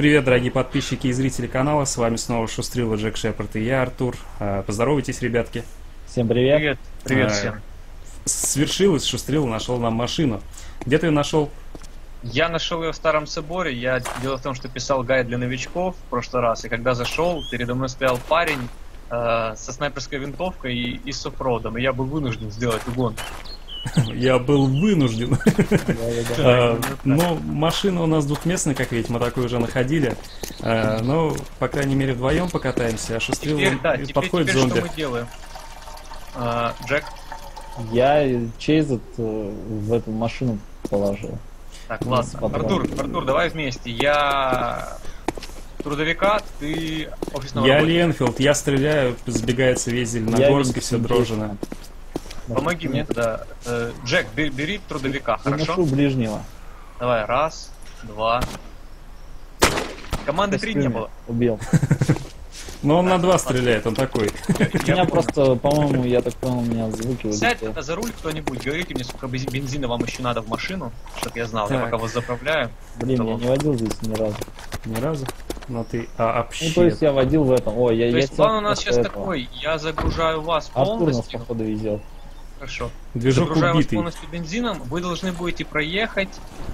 Привет, дорогие подписчики и зрители канала, с вами снова Шустрила, Джек Шепард и я, Артур. Поздоровайтесь, ребятки. Всем привет. Привет, привет всем. Свершилось, Шустрила нашел нам машину. Где ты ее нашел? Я нашел ее в Старом Соборе. Дело в том, что писал гайд для новичков в прошлый раз, и когда зашел, передо мной стоял парень со снайперской винтовкой и с оффродом, и я был вынужден сделать угон. Я был вынужден. Но машина у нас двухместная, как видите, мы такую уже находили. Но, по крайней мере, вдвоем покатаемся, а Шустрила подходит зомби. Что мы делаем? Джек? Я чейзет в эту машину положил. Так, ладно. Артур, давай вместе. Я трудовика, ты офисного Я работника. Ленфилд, я стреляю, сбегается весь Зеленогорск и все дрожжено. Помоги мне тогда. Джек, бери трудовика, хорошо? Выношу ближнего. Давай, раз, два. Команды 3 не было. Убил. Но он на 2 стреляет, он такой. Меня просто, по-моему, я так понял, у меня звуки Сядь вылетели. тогда за руль кто-нибудь, говорите мне, сколько бензина вам еще надо в машину, чтобы я знал, я Так. пока вас заправляю. Блин, я не водил здесь ни разу. Ни разу? Но ты Ну, то вообще... есть я водил в этом. Ой, То есть я план у нас просто сейчас этого. такой, я загружаю вас Артур нас, полностью. походу, везет. Хорошо. Движок Загружаю вас убитый. полностью бензином, вы должны будете проехать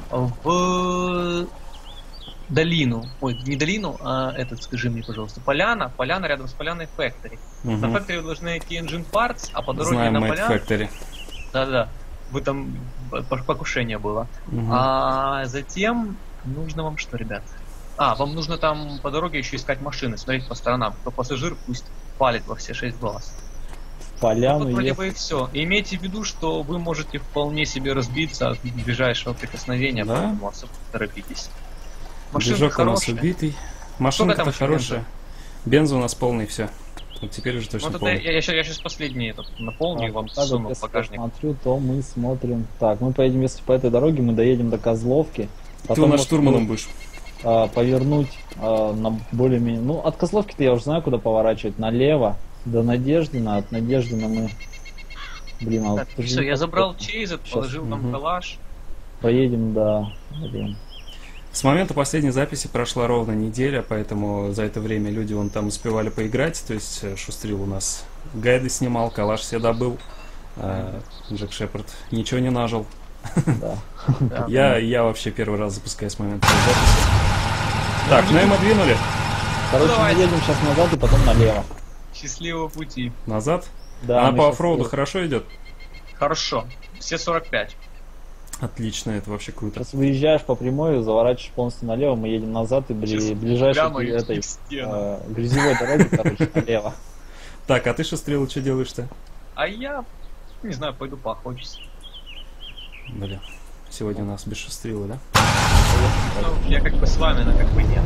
в долину. Ой, не долину, а скажи мне, пожалуйста, поляна рядом с поляной Factory. На Мгм. Factory вы должны найти Engine Parts, а по дороге Знаем на мы поляну... это Factory. Да-да, вы там покушение было. Мгм. А затем нужно вам что, ребят? Вам нужно там по дороге еще искать машины, смотреть по сторонам. Кто пассажир, пусть палит во все 6 глаз. В поляну Вот вроде ехать. бы и все. И имейте в виду, что вы можете вполне себе разбиться от ближайшего прикосновения, Да? поэтому особо не торопитесь. Машинка Движок у нас хорошая. убитый. Сколько Машинка-то там еще хорошая. Бенза у нас полный, все. Вот теперь уже точно Вот это полный. я сейчас последний наполню и вам Так, суну в если багажник. посмотрю, то мы смотрим. Так, мы поедем, если по этой дороге, мы доедем до Козловки. Ты у Потом нас вот штурманом будешь. повернуть на более-менее... Ну, от Козловки-то я уже знаю, куда поворачивать. Налево, до Надеждина. От Надеждина мы... Блин, а Так, вот все, я забрал чейзет, Сейчас. положил там Мгм. калаш. поедем до... Блин. С момента последней записи прошла ровно неделя, поэтому за это время люди вон там успевали поиграть. То есть Шустрил у нас гайды снимал, калаш себе добыл. Джек Шепард ничего не нажил. Да. Да. Я вообще первый раз запускаю с момента записи. Так, ну и мы двинули. Короче, мы давайте. едем сейчас назад и потом налево. Счастливого пути. Назад. Да, Она мы по щас оффроуду едем. хорошо идет? Хорошо. Все 45. Отлично, это вообще круто. Сейчас выезжаешь по прямой, заворачиваешь полностью налево, мы едем назад и Сейчас ближайшей прямо и этой в стену. грязевой дороги, короче, налево. Так, а ты, Шустрил, что делаешь-то? А я, не знаю, пойду поохочусь. Блин, сегодня у нас без Шустрила, да? Ну, я как бы с вами, но как бы нет.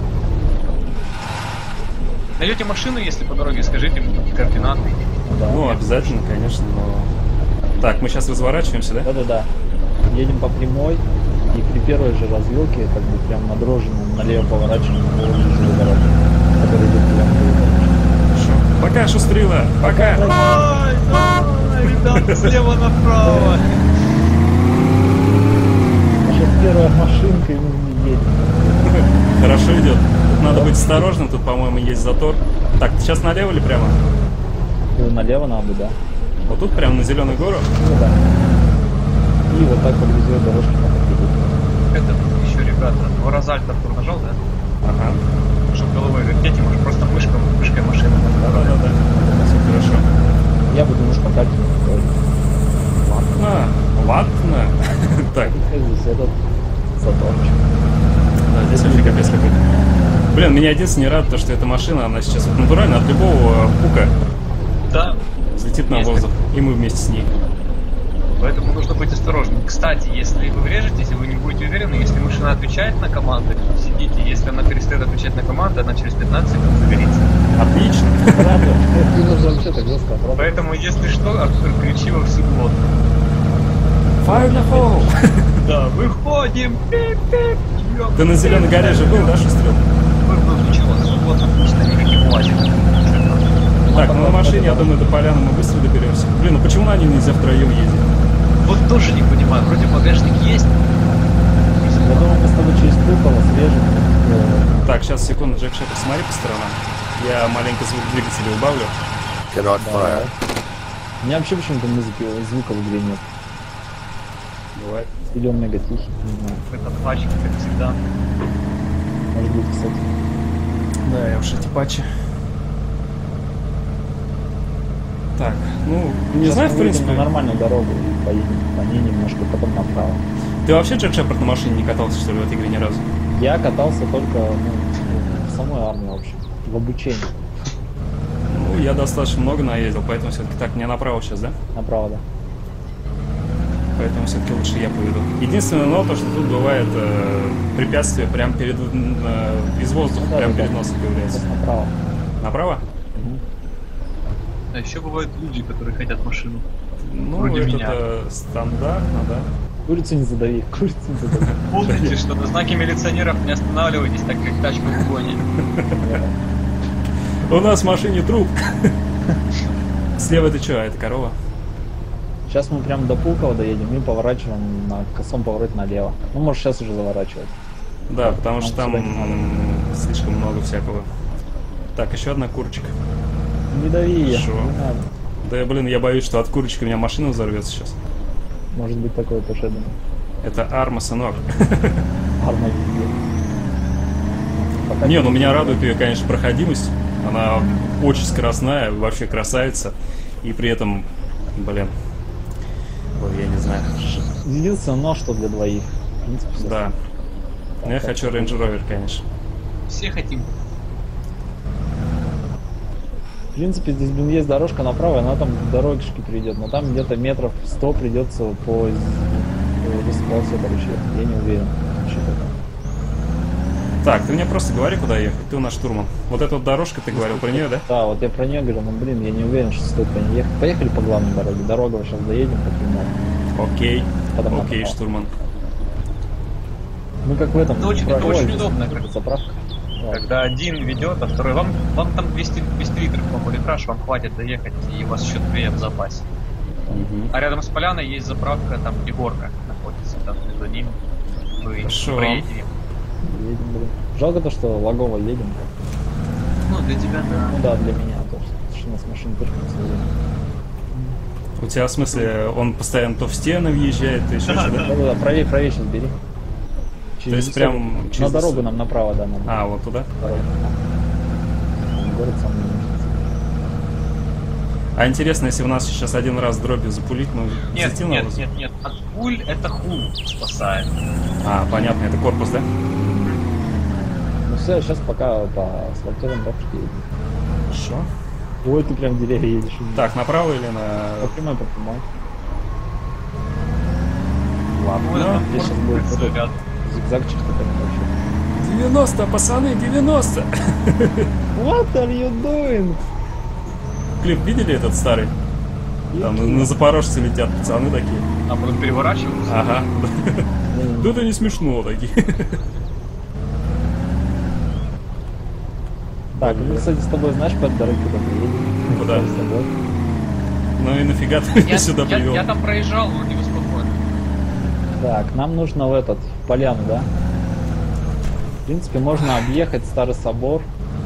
Найдете машину, если по дороге, скажите мне координаты. Да. Ну, обязательно, конечно, но... Так, мы сейчас разворачиваемся, да? Да-да-да. Едем по прямой, и при первой же развилке, как бы прям на дрожжином налево поворачиваем на грязевую дорогу, которая идет прямо в дорогу. Хорошо. Пока, Шустрила, пока! Давай, давай, ребята, слева направо. Сейчас первая машинка, и мы не едем. Хорошо идет. Тут надо быть осторожным, тут, по-моему, есть затор. Так, ты сейчас налево или прямо? Налево надо, да. Вот тут прямо на Зеленую гору? Ну да. И вот так по грязевой дорожке надо придут. Это еще, ребята, два раза Альтартур нажал, да? Ага. Чтобы головой вертеть, может просто мышкой машины. Да-да-да. Все хорошо. Я буду немножко катить. Ладно. Ладно. Так, Здесь этот заторчик. да, здесь вообще капец какой-то. Блин, меня единственное не радует то, что эта машина, она сейчас вот натурально от любого пука Да, взлетит на Есть воздух, и мы вместе с ней. поэтому нужно быть осторожным. Кстати, если вы врежетесь, и вы не будете уверены, если машина отвечает на команды, сидите. Если она перестает отвечать на команды, она через 15 секунд загорится. Отлично. Правда? Ты нужно вообще так жестко, правда? Поэтому, если что, Артур, кричи во всю глотку. Fire the hole! Да, выходим! Пип-пип! Ты на Зеленой горе же был, да, Шустрил? Был ничего, суббота, отлично, никаких лазеров. Так, ну на машине, я думаю, до поляны мы быстро доберемся. Блин, ну почему на ней нельзя втроем ездить? Вот тоже не понимаю, вроде багажник есть. Я думаю, мы с тобой через Пулково свежим Так, сейчас, секунду, Джек Шепард, смотри по сторонам. Я маленько звук двигателя убавлю. Cannot fire. У меня вообще почему-то музыки, звука в игре нет. Бывает. Или он мега тихий, не знаю. Этот патч, как всегда. Может быть, кстати. Да, я уж эти патчи. Так, ну, не Сейчас знаю, мы в выйдем принципе. на нормальную дорогу и поедем по ней немножко, потом направо. Ты вообще, Джек Шепард, на машине не катался, что ли, в этой игре ни разу? Я катался только в самой армии, в общем, в обучении. Ну, я достаточно много наездил, поэтому все-таки так, мне направо сейчас, да? Направо, да. Поэтому все-таки лучше я поведу. Единственное, но то, что тут бывает препятствие прямо перед из воздуха, Ну да, прямо да, перед да. носом появляется. Сейчас направо. Направо? А еще бывают люди, которые хотят машину. Ну, Вроде это меня. стандартно, да. Курицу не задави, курицу не задави. Помните, что на знаке милиционеров не останавливайтесь, так как тачка в угоне. У нас в машине труп. Слева это что? Это корова? Сейчас мы прям до Пулково доедем и поворачиваем на косом повороте налево. Ну, может, сейчас уже заворачивать. Да, потому что там сюда не надо. слишком много всякого. Так, еще одна курочка. Не дави ее, Шо? не надо. Да, блин, я боюсь, что от курочки у меня машина взорвется сейчас. Может быть, такое тоже, я думаю. Это арма, сынок. Арма везде. Пока Не, ну меня радует ее, конечно, проходимость. Она очень скоростная, вообще красавица. И при этом, блин, ой, я не знаю. единственное, но что для двоих. В принципе, всё. Да. Но я Так, хочу Range Rover, конечно. Все хотим. В принципе, здесь, блин, есть дорожка направо, она там к дорожке приведет, но там где-то метров 100 придется по лесополосе, короче, я не уверен. Что-то там. Так, ты мне просто говори, куда ехать. Ты у нас штурман. Вот эта вот дорожка, ты говорил про нее, да? Да, вот я про нее говорю, ну блин, я не уверен, что стоит по ней ехать. Поехали по главной дороге. Дорога сейчас доедем по прямой. Окей. Потом Окей, направо. штурман. Ну как в этом. Это очень Ой, удобно, заправка. Да. Когда один ведет, а второй вам там 200 литров по литраж, вам хватит доехать, и у вас еще 2 в запасе. Мгм. А рядом с поляной есть заправка, там где горка находится, там между ними. Вы Хорошо. проедете. Едем, блин. Жалко то, что лагово едем. Ну, для тебя, да. Ну да, для меня тоже. Потому что у нас машина только не связана. У тебя, в смысле, он постоянно то в стены въезжает, то еще что-то? Да-да-да, правее сейчас бери. То есть прям На через дорогу лесу? нам направо, да, надо. А, вот туда? Дорога. Город сам не нужен. А интересно, если у нас сейчас один раз дробью запулить, мы Нет, взлетим на нет, воздух? нет. От пуль это хул спасает. А, понятно, это корпус, да? Ну все, сейчас пока по асфальтовым дорожке едем. Хорошо. Ой, ты прям в деревья едешь. Так, направо или По на... прямой, по прямой. Ну, это Ладно. здесь просто сейчас будет улица, вот ребят. Зигзагчик такой вообще. 90, пацаны, 90! What are you doing? Клип видели этот старый? Там на Запорожце летят пацаны такие. А потом переворачиваются. Ага. Не-не-не. Да это не смешно такие. Так, мы, кстати, с тобой знаешь, по этой дороге куда мы едем? Куда? С тобой. Ну и нафига ты меня сюда привел? Я там проезжал, вроде бы спокойно. Так, нам нужно в этот, в поляну, да? В принципе, можно объехать Старый собор.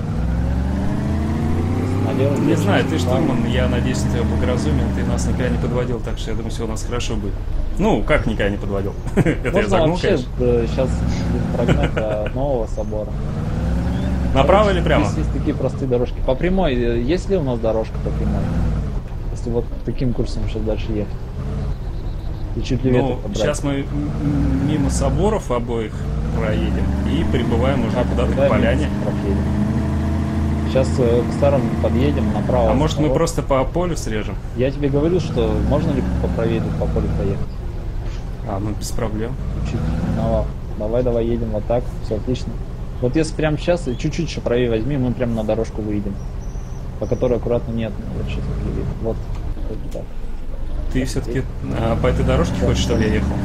Налево, Не знаю, ты направо. штурман, я надеюсь на твое благоразумие, ты нас никогда не подводил, так что я думаю, все у нас хорошо будет. Ну, как никогда не подводил? Это я Можно загнул, вообще конечно. сейчас прогнать до нового собора. Направо или прямо? Здесь есть такие простые дорожки. По прямой, есть ли у нас дорожка по прямой? Если вот таким курсом сейчас дальше ехать. И чуть ли Ну, веток побрать. сейчас мы мимо соборов обоих проедем и прибываем уже куда-то Куда к поляне. мы проедем? Сейчас к старому подъедем направо. А может мы Поворот. просто по полю срежем? Я тебе говорил, что можно ли поправее тут по полю проехать? А, ну без проблем. Чуть давай едем вот так, все отлично. Вот если прямо сейчас, и чуть-чуть еще правее возьми, мы прямо на дорожку выйдем. По которой аккуратно нет. Вот сейчас вот так. Ты все-таки по этой дорожке Да. хочешь, чтобы я ехал?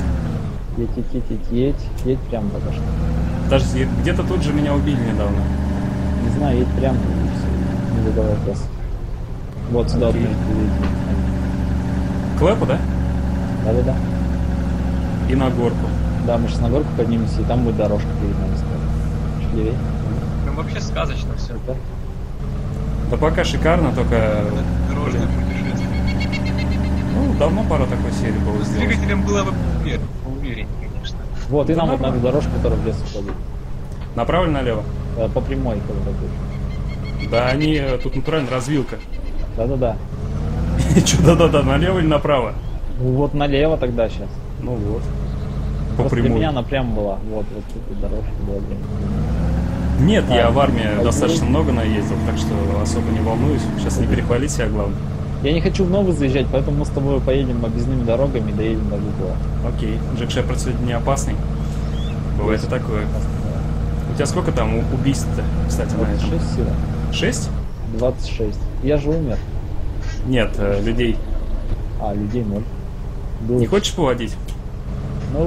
Едь прямо пока что. Подожди, где-то тут же меня убили недавно. Не знаю, едь прямо и все. Не задавай вопрос. Вот сюда вот Окей. можете выйти. К лэпу, да? Да-да-да. И на горку. Да, мы сейчас на горку поднимемся, и там будет дорожка перед нами скоро. Чуть левее. там вообще сказочно все. Да? Да пока шикарно, только... Дорожное путешествие. Ну, давно пора такой серии было С сделать. двигателем было бы поувереннее, конечно. Вот, и Да нам вот нормально. надо дорожку, которая в лес уходит. Направо или налево? По прямой, которая будет. Да, они тут натурально развилка. Да-да-да. И что, да-да-да, налево или направо? Ну вот налево тогда сейчас. Ну вот. По Просто для прямой. меня она прям была. Вот тут и дорожка была прям. Нет, я А, в армии а достаточно вы- много наездил, так что особо не волнуюсь. Сейчас не перехвалить себя, главное. Я не хочу в новый заезжать, поэтому мы с тобой поедем объездными дорогами и доедем до Гугла. Окей. Джек Шепард сегодня не опасный. Бывает и такое. У тебя сколько там убийств-то, кстати, на этом? 26 сила. 6? 26. Я же умер. Нет, людей. А, людей 0. Не хочешь поводить? Ну,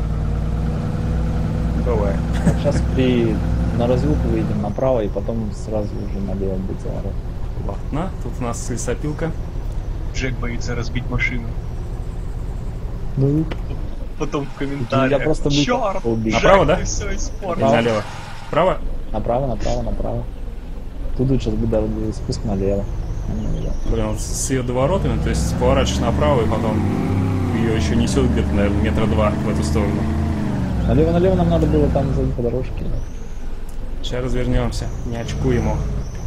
Давай. сейчас на развилку выйдем направо и потом сразу уже налево будет заворот. Ладно, тут у нас лесопилка. Джек боится разбить машину. Ну, Потом в комментариях. Я просто быка Чёрт, убил. Джек, Направо, да? ты все Или испортил. налево? Право? направо. Тут сейчас будет спуск налево. Блин, вот с ее доворотами, то есть поворачиваешь направо и потом ее еще несет где-то, наверное, метра два в эту сторону. Налево нам надо было там за по дорожке. Сейчас развернемся, не очкуем его.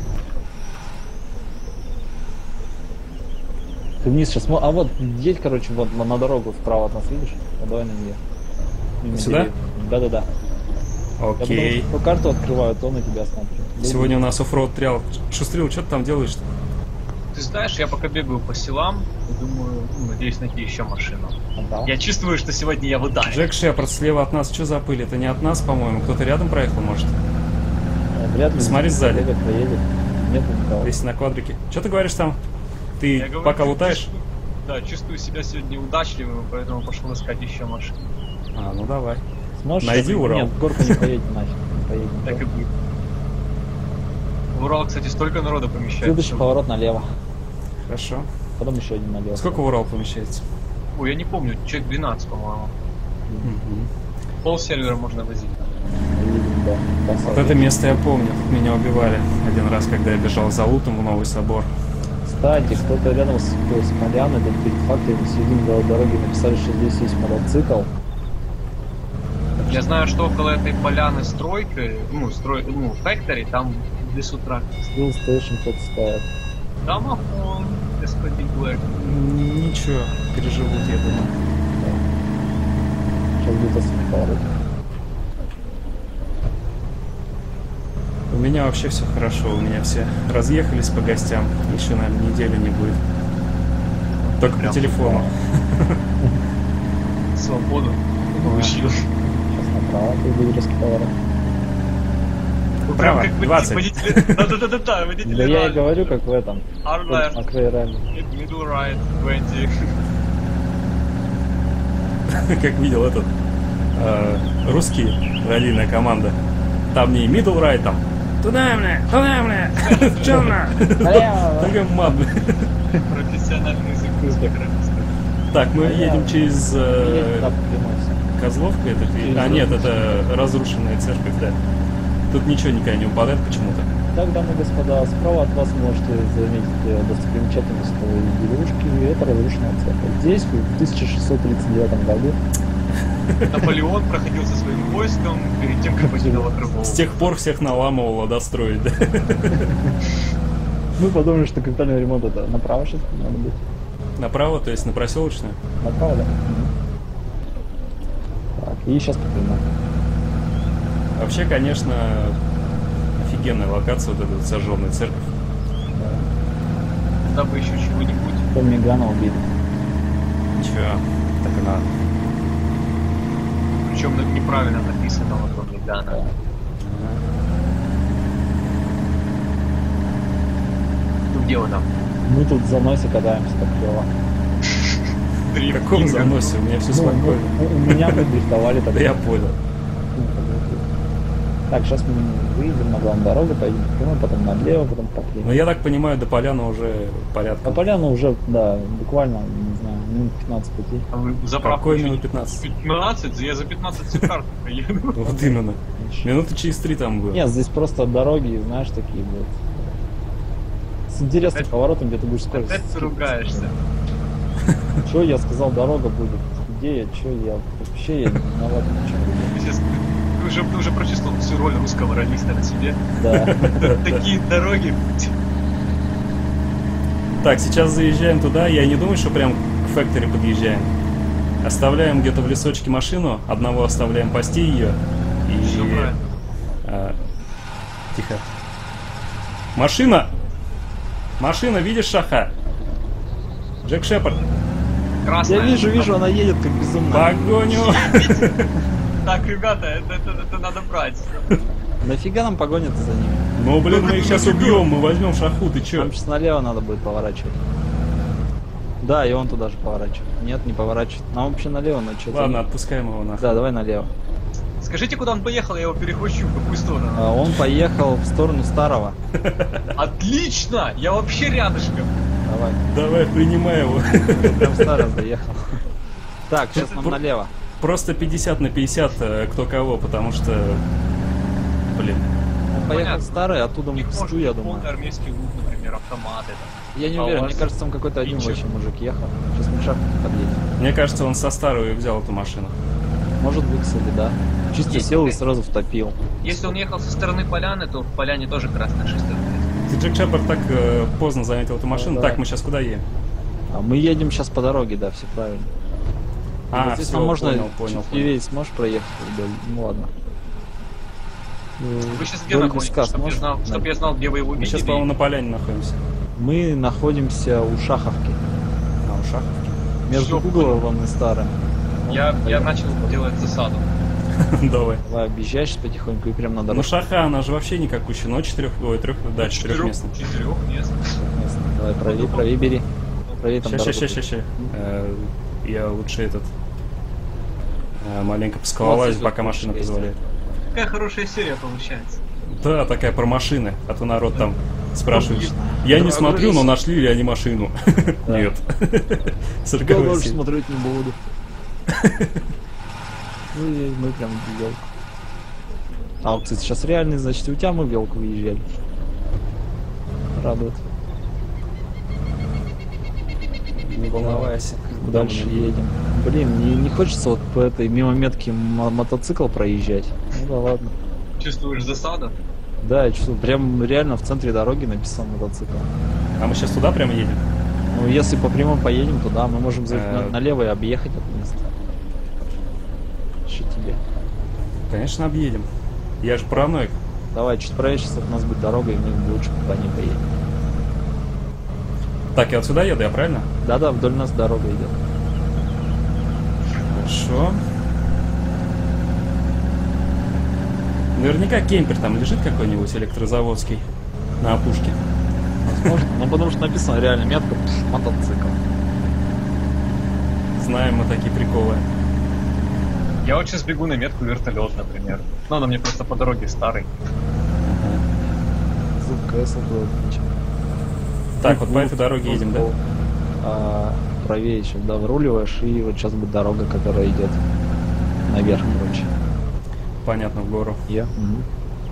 Ты вниз сейчас. А вот едь, короче, вот на дорогу вправо от нас, видишь? Вот давай на нее. Мимо Сюда? деревьев. Да. Я Окей. потом карту открываю, то на тебя смотрю. Сегодня у нас оффроуд триал. Шустрил, что ты там делаешь-то? Ты знаешь, я пока бегаю по селам и думаю, надеюсь найти еще машину. Направо. Я чувствую, что сегодня я в ударе. Джек Шепард слева от нас, что за пыль? Это не от нас, по-моему. Кто-то рядом проехал, может? Вряд ли. Смотри сзади. Проедет. Нет никого. Если на квадрике. Что ты говоришь там? Ты Я говорю, пока лутаешь? чувствую- Да, чувствую себя сегодня удачливым, поэтому пошел искать еще машину. А, ну давай. Сможешь? Найди Урал. Нет, в горку не поедем, нафиг. Не поедем. Так и будет. В Урал, кстати, столько народа помещается. Следующий поворот налево. Хорошо. Потом еще один налево. Сколько в Урал помещается? Ой, я не помню, человек 12, по-моему. Пол сервера можно возить. Едем, да. До Вот Савы. это место я помню. Тут меня убивали один раз, когда я бежал за лутом в Новый Собор. Кстати, кто-то рядом с поляной, тут перед фактами в середине дороги написали, что здесь есть мотоцикл. Я знаю, что около этой поляны стройка, фэктори, там в лесу трак. Skill Station кто-то ставит. Домофон, господин Блэк. Ничего, переживут, я думаю. Сейчас будет особый поворот. У меня вообще все хорошо, у меня все разъехались по гостям. Еще, наверное, недели не будет. Только по Прям телефону. Свободу получил. Сейчас направо будет резкий поворот. Право, Прям как 20. водители. Да, водители. Да я и ралли. говорю, как в этом. Hard left, На край ралли. middle right, 20. Как видел этот русский раллийная команда. Там не middle right, там туда, бля, черно. Такой мат, бля. Профессиональный язык русских. Так, мы едем через Едем, да, по прямой всё. Козловка, это Через а нет, это разрушенная церковь, да. Тут ничего никогда не упадает почему-то. Так, дамы и господа, справа от вас можете заметить достопримечательность этой деревушки. Это разрушенная церковь. Здесь в 1639 году Наполеон проходил со своим войском перед тем, как покинул Крымов. С тех пор всех наламывало достроить, да. мы подумали, что капитальный ремонт это направо сейчас надо быть. Направо, то есть на проселочную. Направо, да? Так, и сейчас по прямой. Вообще, конечно, офигенная локация, вот эта вот сожженная церковь. Да. Куда бы еще чего-нибудь. Том Мегана убили. Ничего, так и надо. Причем неправильно написано вот у Мегана. Да. Ну где он там? Мы тут в заносе катаемся так клево. В каком заносе? У меня все Ну, спокойно. у меня мы дрифтовали так. Да я понял. Так, сейчас мы выйдем на главную дорогу, поедем по прямой, потом налево, потом по Но прямой. я так понимаю, до поляны уже порядка. По поляну уже, да, буквально, не знаю, минут 15 пути. А вы заправку Какой еще минут не- 15? 15? Я за 15 карту поеду. Вот именно. Минуты через 3 там было. Нет, здесь просто дороги, знаешь, такие вот. С интересным Опять- поворотом, где ты будешь скорость. Опять ты ругаешься. Что я сказал, дорога будет. Где я, что я? Вообще я не виноват ничего. Ты сейчас- ты уже прочувствовал всю роль русского ролиста на себе. Да. Такие дороги. Так, сейчас заезжаем туда. Я не думаю, что прям к фэктори подъезжаем. Оставляем где-то в лесочке машину. Одного оставляем пасти ее. И... Все правильно. Тихо. Машина! Машина, видишь, Шаха? Джек Шепард. Красная. Я вижу, она едет как безумная. Погоню! Так, ребята, это надо брать. Нафига нам погонится за ними? Ну, блин, мы их сейчас убьем, мы возьмем Шаху, ты чё? Нам сейчас налево надо будет поворачивать. Да, и он туда же поворачивает. Нет, не поворачивает. Нам вообще налево, но что-то... Ладно, отпускаем его нахуй. Да, давай налево. Скажите, куда он поехал, я его перехвачу, в какую сторону. Он поехал в сторону старого. Отлично! Я вообще рядышком. Давай. Давай, принимай его. Прям старый заехал. Так, сейчас нам налево. Просто 50 на 50 кто кого, потому что... Блин. Он поехал Понятно. старый, оттуда У них мы может псту, я быть думаю. полный армейский лук, например, автоматы. Я не А у уверен, вас мне кажется, там какой-то один ничего. вообще мужик ехал. Сейчас мы к шахте подъедем. Мне кажется, он со старого и взял эту машину. Может быть, кстати, да. Чисто Есть. сел и сразу втопил. Если он ехал со стороны поляны, то в поляне тоже красная шестерка. Ты, Джек Шепард, так поздно заметил эту машину. Ну да. Так, мы сейчас куда едем? А мы едем сейчас по дороге, да, все правильно. И А, вот здесь всё, нам можно понял. чуть левее сможешь проехать вдоль? Ну ладно. Вы сейчас где Вдоль находитесь? леска Чтобы я, сможешь? чтоб я знал, где вы его Мы сейчас, видели. по-моему, на поляне находимся. Мы находимся у Шаховки. А, у Шаховки. Между Всё, Гугловым и Старым. Ну, Я поехали. начал делать засаду. Давай. Давай объезжаешь потихоньку и прям на Ну, дорогу. Шаха, она же вообще никакущая, но четырехместная. Четырех мест. Давай, правее бери. Правее там дорогу. Ща. Я лучше маленько поскалолазить, Вот пока здесь машина вот есть. позволяет. Какая хорошая серия получается. Да, такая про машины, а то народ там спрашивает. Отлично. Я не Да, смотрю, есть. но нашли ли они машину? Да. Нет. Я 40-я больше серия. смотреть не буду. Ну и мы прям в велку. А вот, кстати, сейчас реальный, значит, у тебя мы в велку выезжали. Радует. Не волновайся. Куда мы Дальше едем? едем. Блин, не хочется вот по этой мимо метки мотоцикл проезжать. Ну да ладно. Чувствуешь засаду? Да, я чувствую, прям реально в центре дороги написан мотоцикл. А мы сейчас туда прямо едем? Ну, если по прямой поедем, то да, мы можем заехать налево и объехать это место. Что тебе? Конечно, объедем. Я же параноик. Давай, чуть правее, сейчас от нас будет дорога, и мы лучше по ней поедем. Так, я отсюда еду, я правильно? Да-да, вдоль нас дорога идет. Хорошо. Наверняка кемпер там лежит какой-нибудь электрозаводский на опушке. Возможно, ну потому что написано реально метка мотоцикл. Знаем мы такие приколы. Я вот сейчас бегу на метку вертолет, например. Но она мне просто по дороге старый. Звук КС был отлично. Так, вот по этой дороге едем, да? Правее еще, да, выруливаешь, и вот сейчас будет дорога, которая идет наверх, короче. Понятно, в гору. Мгм.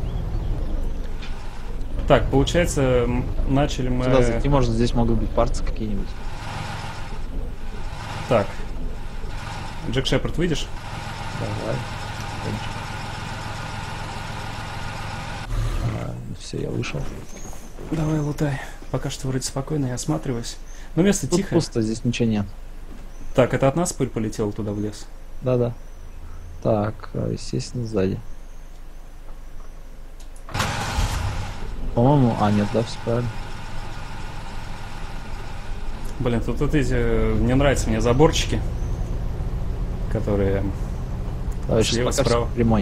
Так, получается, начали мы... Сюда зайти можно, здесь могут быть парцы какие-нибудь. Так. Джек Шепард, выйдешь? Давай. Все, я вышел. Давай, лутай. Пока что вроде спокойно, я осматриваюсь. Но место Тут тихое. пусто, здесь ничего нет. Так, это от нас пыль полетела туда в лес? Да-да. Так, естественно, сзади. По-моему, нет, да, все правильно. Блин, тут вот эти... Не нравятся мне заборчики, которые... Давай, сейчас Слева, пока справа. всё прямой.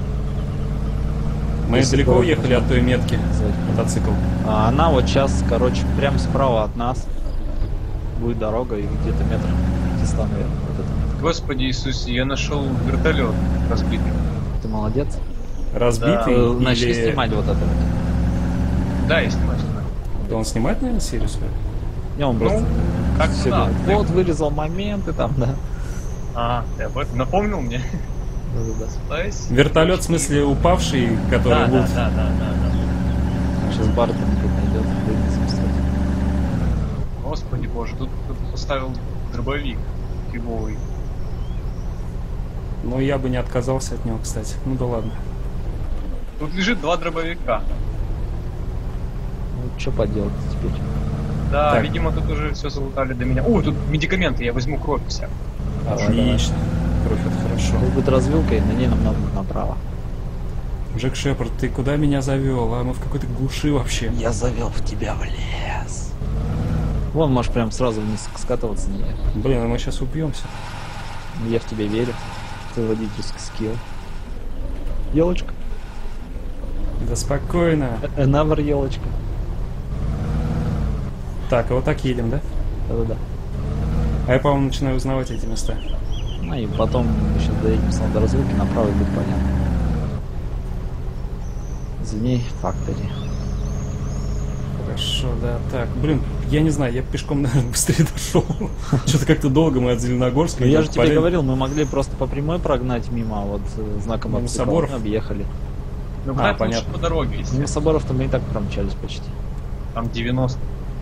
Мы Если далеко дорога уехали от той метки, Сзади. мотоцикл. Она вот сейчас, короче, прям справа от нас будет дорога и где-то метр 500, наверное, вот эта метка. Господи Иисусе, я нашел вертолет разбитый. Ты молодец. Разбитый Начни или... снимать вот это вот. Да, я снимаю. Да он снимает, наверное, серию свою? Не, он просто Как все да. говорит, вот вырезал моменты там, да. Ты об этом напомнил мне? Да-да-да. Спасибо. Вертолет, в смысле, упавший, который Да. Сейчас Барт опять найдет, вынесем, кстати. Господи боже, тут кто-то поставил дробовик фиговый. Но я бы не отказался от него, кстати. Ну да ладно. Тут лежит 2 дробовика. Ну, что поделать теперь? Да, Так. видимо, тут уже все залутали до меня. О, тут медикаменты, я возьму кровь вся. Отлично. Кровь, это хорошо. Тут будет развилка, и на ней нам надо направо. Джек Шепард, ты куда меня завел? А мы в какой-то глуши вообще. Я завел в тебя в лес. Вон, можешь прям сразу вниз скатываться не. Блин, а мы сейчас убьемся. Я в тебя верю. Ты водительский скилл. Елочка. Да спокойно. Навар елочка. Так, а вот так едем, да? Да-да-да. А я, по-моему, начинаю узнавать эти места. Ну и потом еще доедем снова до развилки, направо и будет понятно. Извини, фактори. Хорошо, да. Так, блин, я не знаю, я пешком, наверное, быстрее дошел. Что-то как-то долго мы от Зеленогорска. Ну я же идем тебе по говорил, мы могли просто по прямой прогнать мимо, а вот знаком Мимо обсекал, соборов? мы объехали. Ну, А, гнать лучше понятно. по дороге, если Мимо соборов-то мы и так промчались почти. там 90.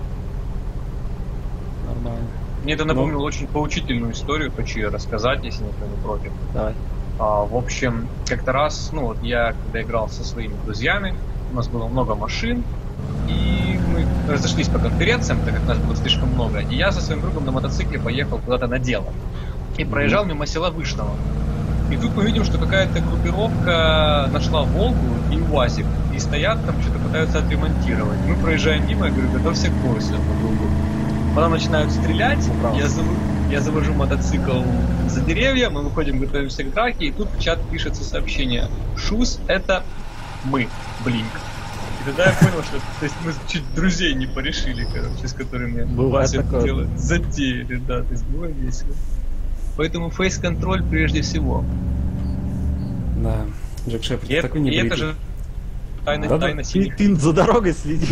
Нормально. Мне это напомнило очень поучительную историю, хочу ее рассказать, если никто не против. Давай. В общем, как-то раз, ну вот я когда играл со своими друзьями, у нас было много машин, и мы разошлись по конференциям, так как нас было слишком много, и я со своим другом на мотоцикле поехал куда-то на дело. И проезжал мимо села Вышного. И тут мы видим, что какая-то группировка нашла Волгу и УАЗик, и стоят там, что-то пытаются отремонтировать. Мы проезжаем мимо, я говорю, готовься к бою своему другу. Потом начинают стрелять, я завожу мотоцикл за деревья, мы выходим, готовимся к драке, и тут в чат пишется сообщение: «Шус — это мы, Блинк». И тогда я понял, что то есть мы чуть друзей не порешили, короче, с которыми Бывает Вася такое. дело затеяли, да, то есть было весело. Поэтому фейс-контроль прежде всего. Да. Джек Шепард, И, ты такой и это небритый. же тайна, Да-да. тайна синих. Ты за дорогой следи.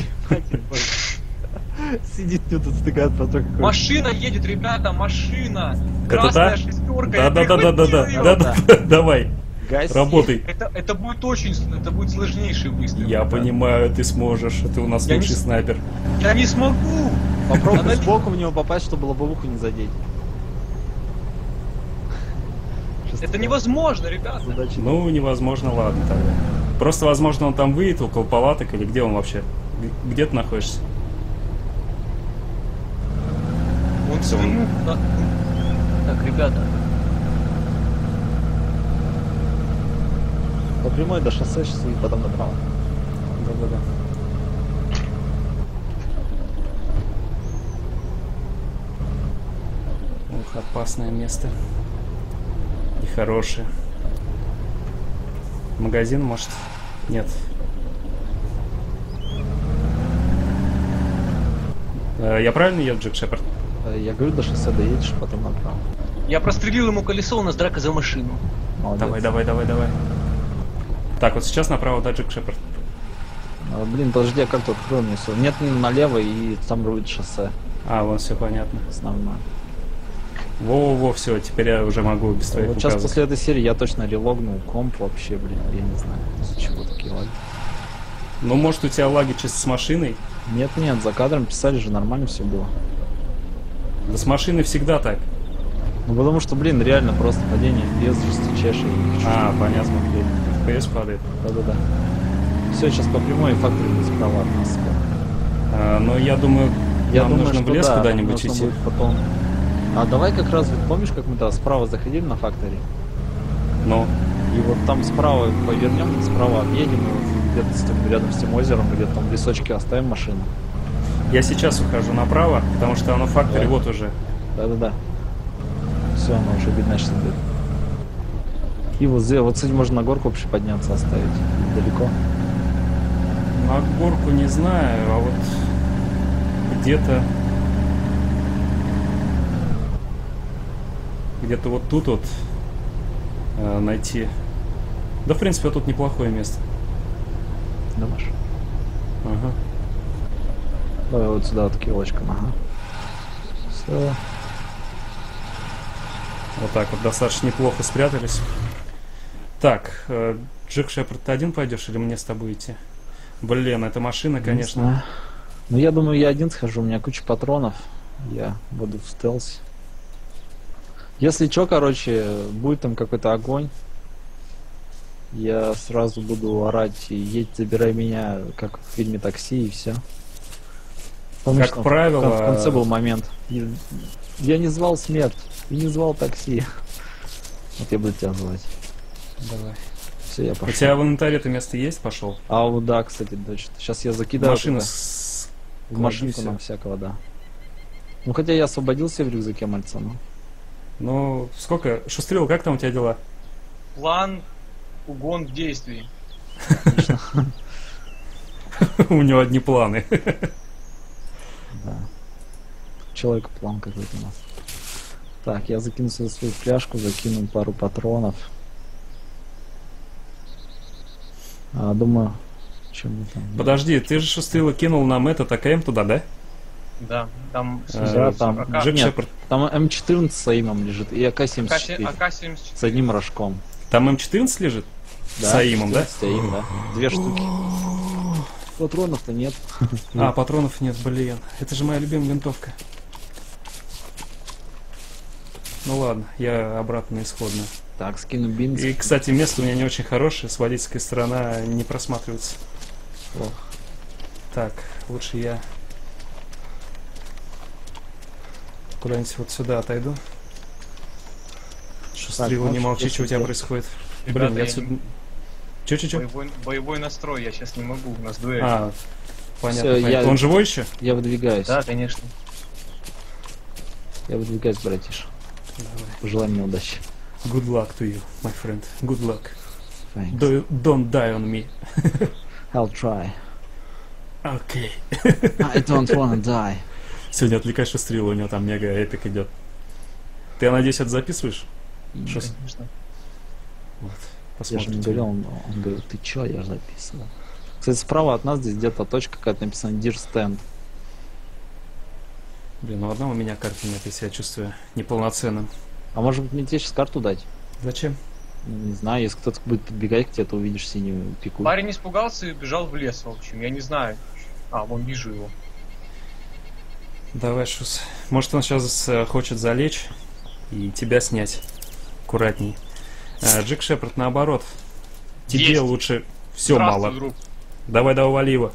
Сидит мне тут стыкает потом какой. Машина едет, ребята, машина! Это Красная та? шестерка! я Да-да-да-да-да-да. прихватил её. Да-да-да. Давай, Гаси. работай. Это будет это будет сложнейший выстрел. Я ребята. понимаю, ты сможешь. Ты у нас Я не лучший с- снайпер. Я не смогу! Попробуй Она- сбоку в него попасть, чтобы лобовуху не задеть. Это невозможно, ребята! Задача. Ну, невозможно, ладно тогда. Просто, возможно, он там выйдет около палаток, или где он вообще? Где ты находишься? Он свернул. Да. Так, ребята, По прямой до шоссе сейчас и потом направо. Да-да-да. Ох, опасное место. Нехорошее. Магазин, может? Нет. Я правильно еду, Джек Шепард? Я говорю, до шоссе доедешь, потом направо. я прострелил ему колесо, у нас драка за машину. Молодец. Давай. Так, вот сейчас направо, да, Джек Шепард? Блин, подожди, а как тут открою мне все? Нет, налево и там будет шоссе А, вон все понятно. основное. Во-во-во, все, теперь я уже могу без твоих Вот сейчас указок. после этой серии я точно релогнул комп вообще, блин, я не знаю, из-за чего такие лаги. Ну, может, у тебя лаги чисто с машиной? Нет, за кадром писали же, нормально все было. Да с машиной всегда так. Ну потому что, блин, реально просто падение без жесточайшей. А, понятно. FPS падает. Да-да-да. Все, сейчас по прямой и фактор справа от нас. Но я думаю, нам нужно в лес да, куда-нибудь нужно идти. будет потом. А давай как раз, вот помнишь, как мы туда справа заходили на факторе? Ну, И вот там справа повернем, справа объедем, и вот где-то рядом с тем озером, где-то там в лесочке оставим машину. я сейчас ухожу направо, потому что оно в факторе Да. вот уже. Да-да-да. Все, оно уже видно, что будет. И вот здесь, вот, кстати, можно на горку вообще подняться, оставить. Далеко. На горку не знаю, а вот где-то вот тут вот найти. Да, в принципе, тут неплохое место. Думаешь? Ага. Давай вот сюда вот килочком, ага. Все. Вот так вот достаточно неплохо спрятались. Так, Джек Шепард, ты один пойдешь или мне с тобой идти? Блин, эта машина, Не конечно. знаю. Ну, я думаю, я один схожу, у меня куча патронов. Я буду в стелсе. Если что, короче, будет там какой-то огонь, я сразу буду орать и едь, забирай меня, как в фильме «Такси», и все. Как правило, в конце был момент. Я не звал смерть, и не звал такси. Вот я буду тебя звать. Давай. Все, я У пошел. тебя в инвентаре-то место есть? Пошел. А, вот да, кстати, точно. Сейчас я закидаю Машина туда, с... в машинку всё. нам всякого, да. Ну, хотя я освободился в рюкзаке мальца, ну. Ну, сколько? Шустрил, как там у тебя дела? План угон в действии. У него одни планы. Да. Человек-план какой-то у нас. Так, я закину сюда свою фляжку, закину пару патронов. Думаю, чем мы там... Подожди, ты же Шустрила кинул нам этот АКМ туда, да? Да, там... Да, там Джек Нет. Шепард. Там М14 с АИМом лежит и АК-74 АК-74. с одним рожком. Там М14 лежит? Да, С АИМом, да? с АИМ, да. 2 штуки. Патронов-то нет. А, патронов нет, блин. Это же моя любимая винтовка. Ну ладно, я обратно на исходную. Так, скину бинт. И, кстати, место у меня не очень хорошее, с водительской стороны не просматривается. Плохо. Так, лучше я куда-нибудь вот сюда отойду. Шустрила, Так, не можешь, молчи, что у тебя если- происходит. Ребята, Блин, я я сюда... не- Чё? Боевой настрой, я сейчас не могу, у нас дуэль. А, понятно, Всё, понятно. я- Он живой еще? Я выдвигаюсь. Да, конечно. Я выдвигаюсь, братиш. Давай. Пожелай мне удачи. Good luck to you, my friend. Good luck. Thanks. Don't die on me. I'll try. Окей. I don't wanna die. Сегодня отвлекаешь Шустрила, у него там мега эпик идет. Ты, я надеюсь, это записываешь? Шо с- Конечно. Вот. Я же не Посмотрим. говорил, он говорил, ты чё, я же записывал. Кстати, справа от нас здесь где-то точка какая-то написана Dear Stand. Блин, ну одного у меня карты нет, я себя чувствую неполноценным. А может быть мне тебе сейчас карту дать? Зачем? Ну, не знаю, если кто-то будет подбегать к тебе, то увидишь синюю пику. Парень испугался и бежал в лес, в общем, я не знаю. А, вон вижу его. Давай, Шус. Может, он сейчас хочет залечь и тебя снять. Аккуратней. Джек Шепард, наоборот. Тебе Есть. лучше... Все Здравствуй, мало. друг. Давай, вали его.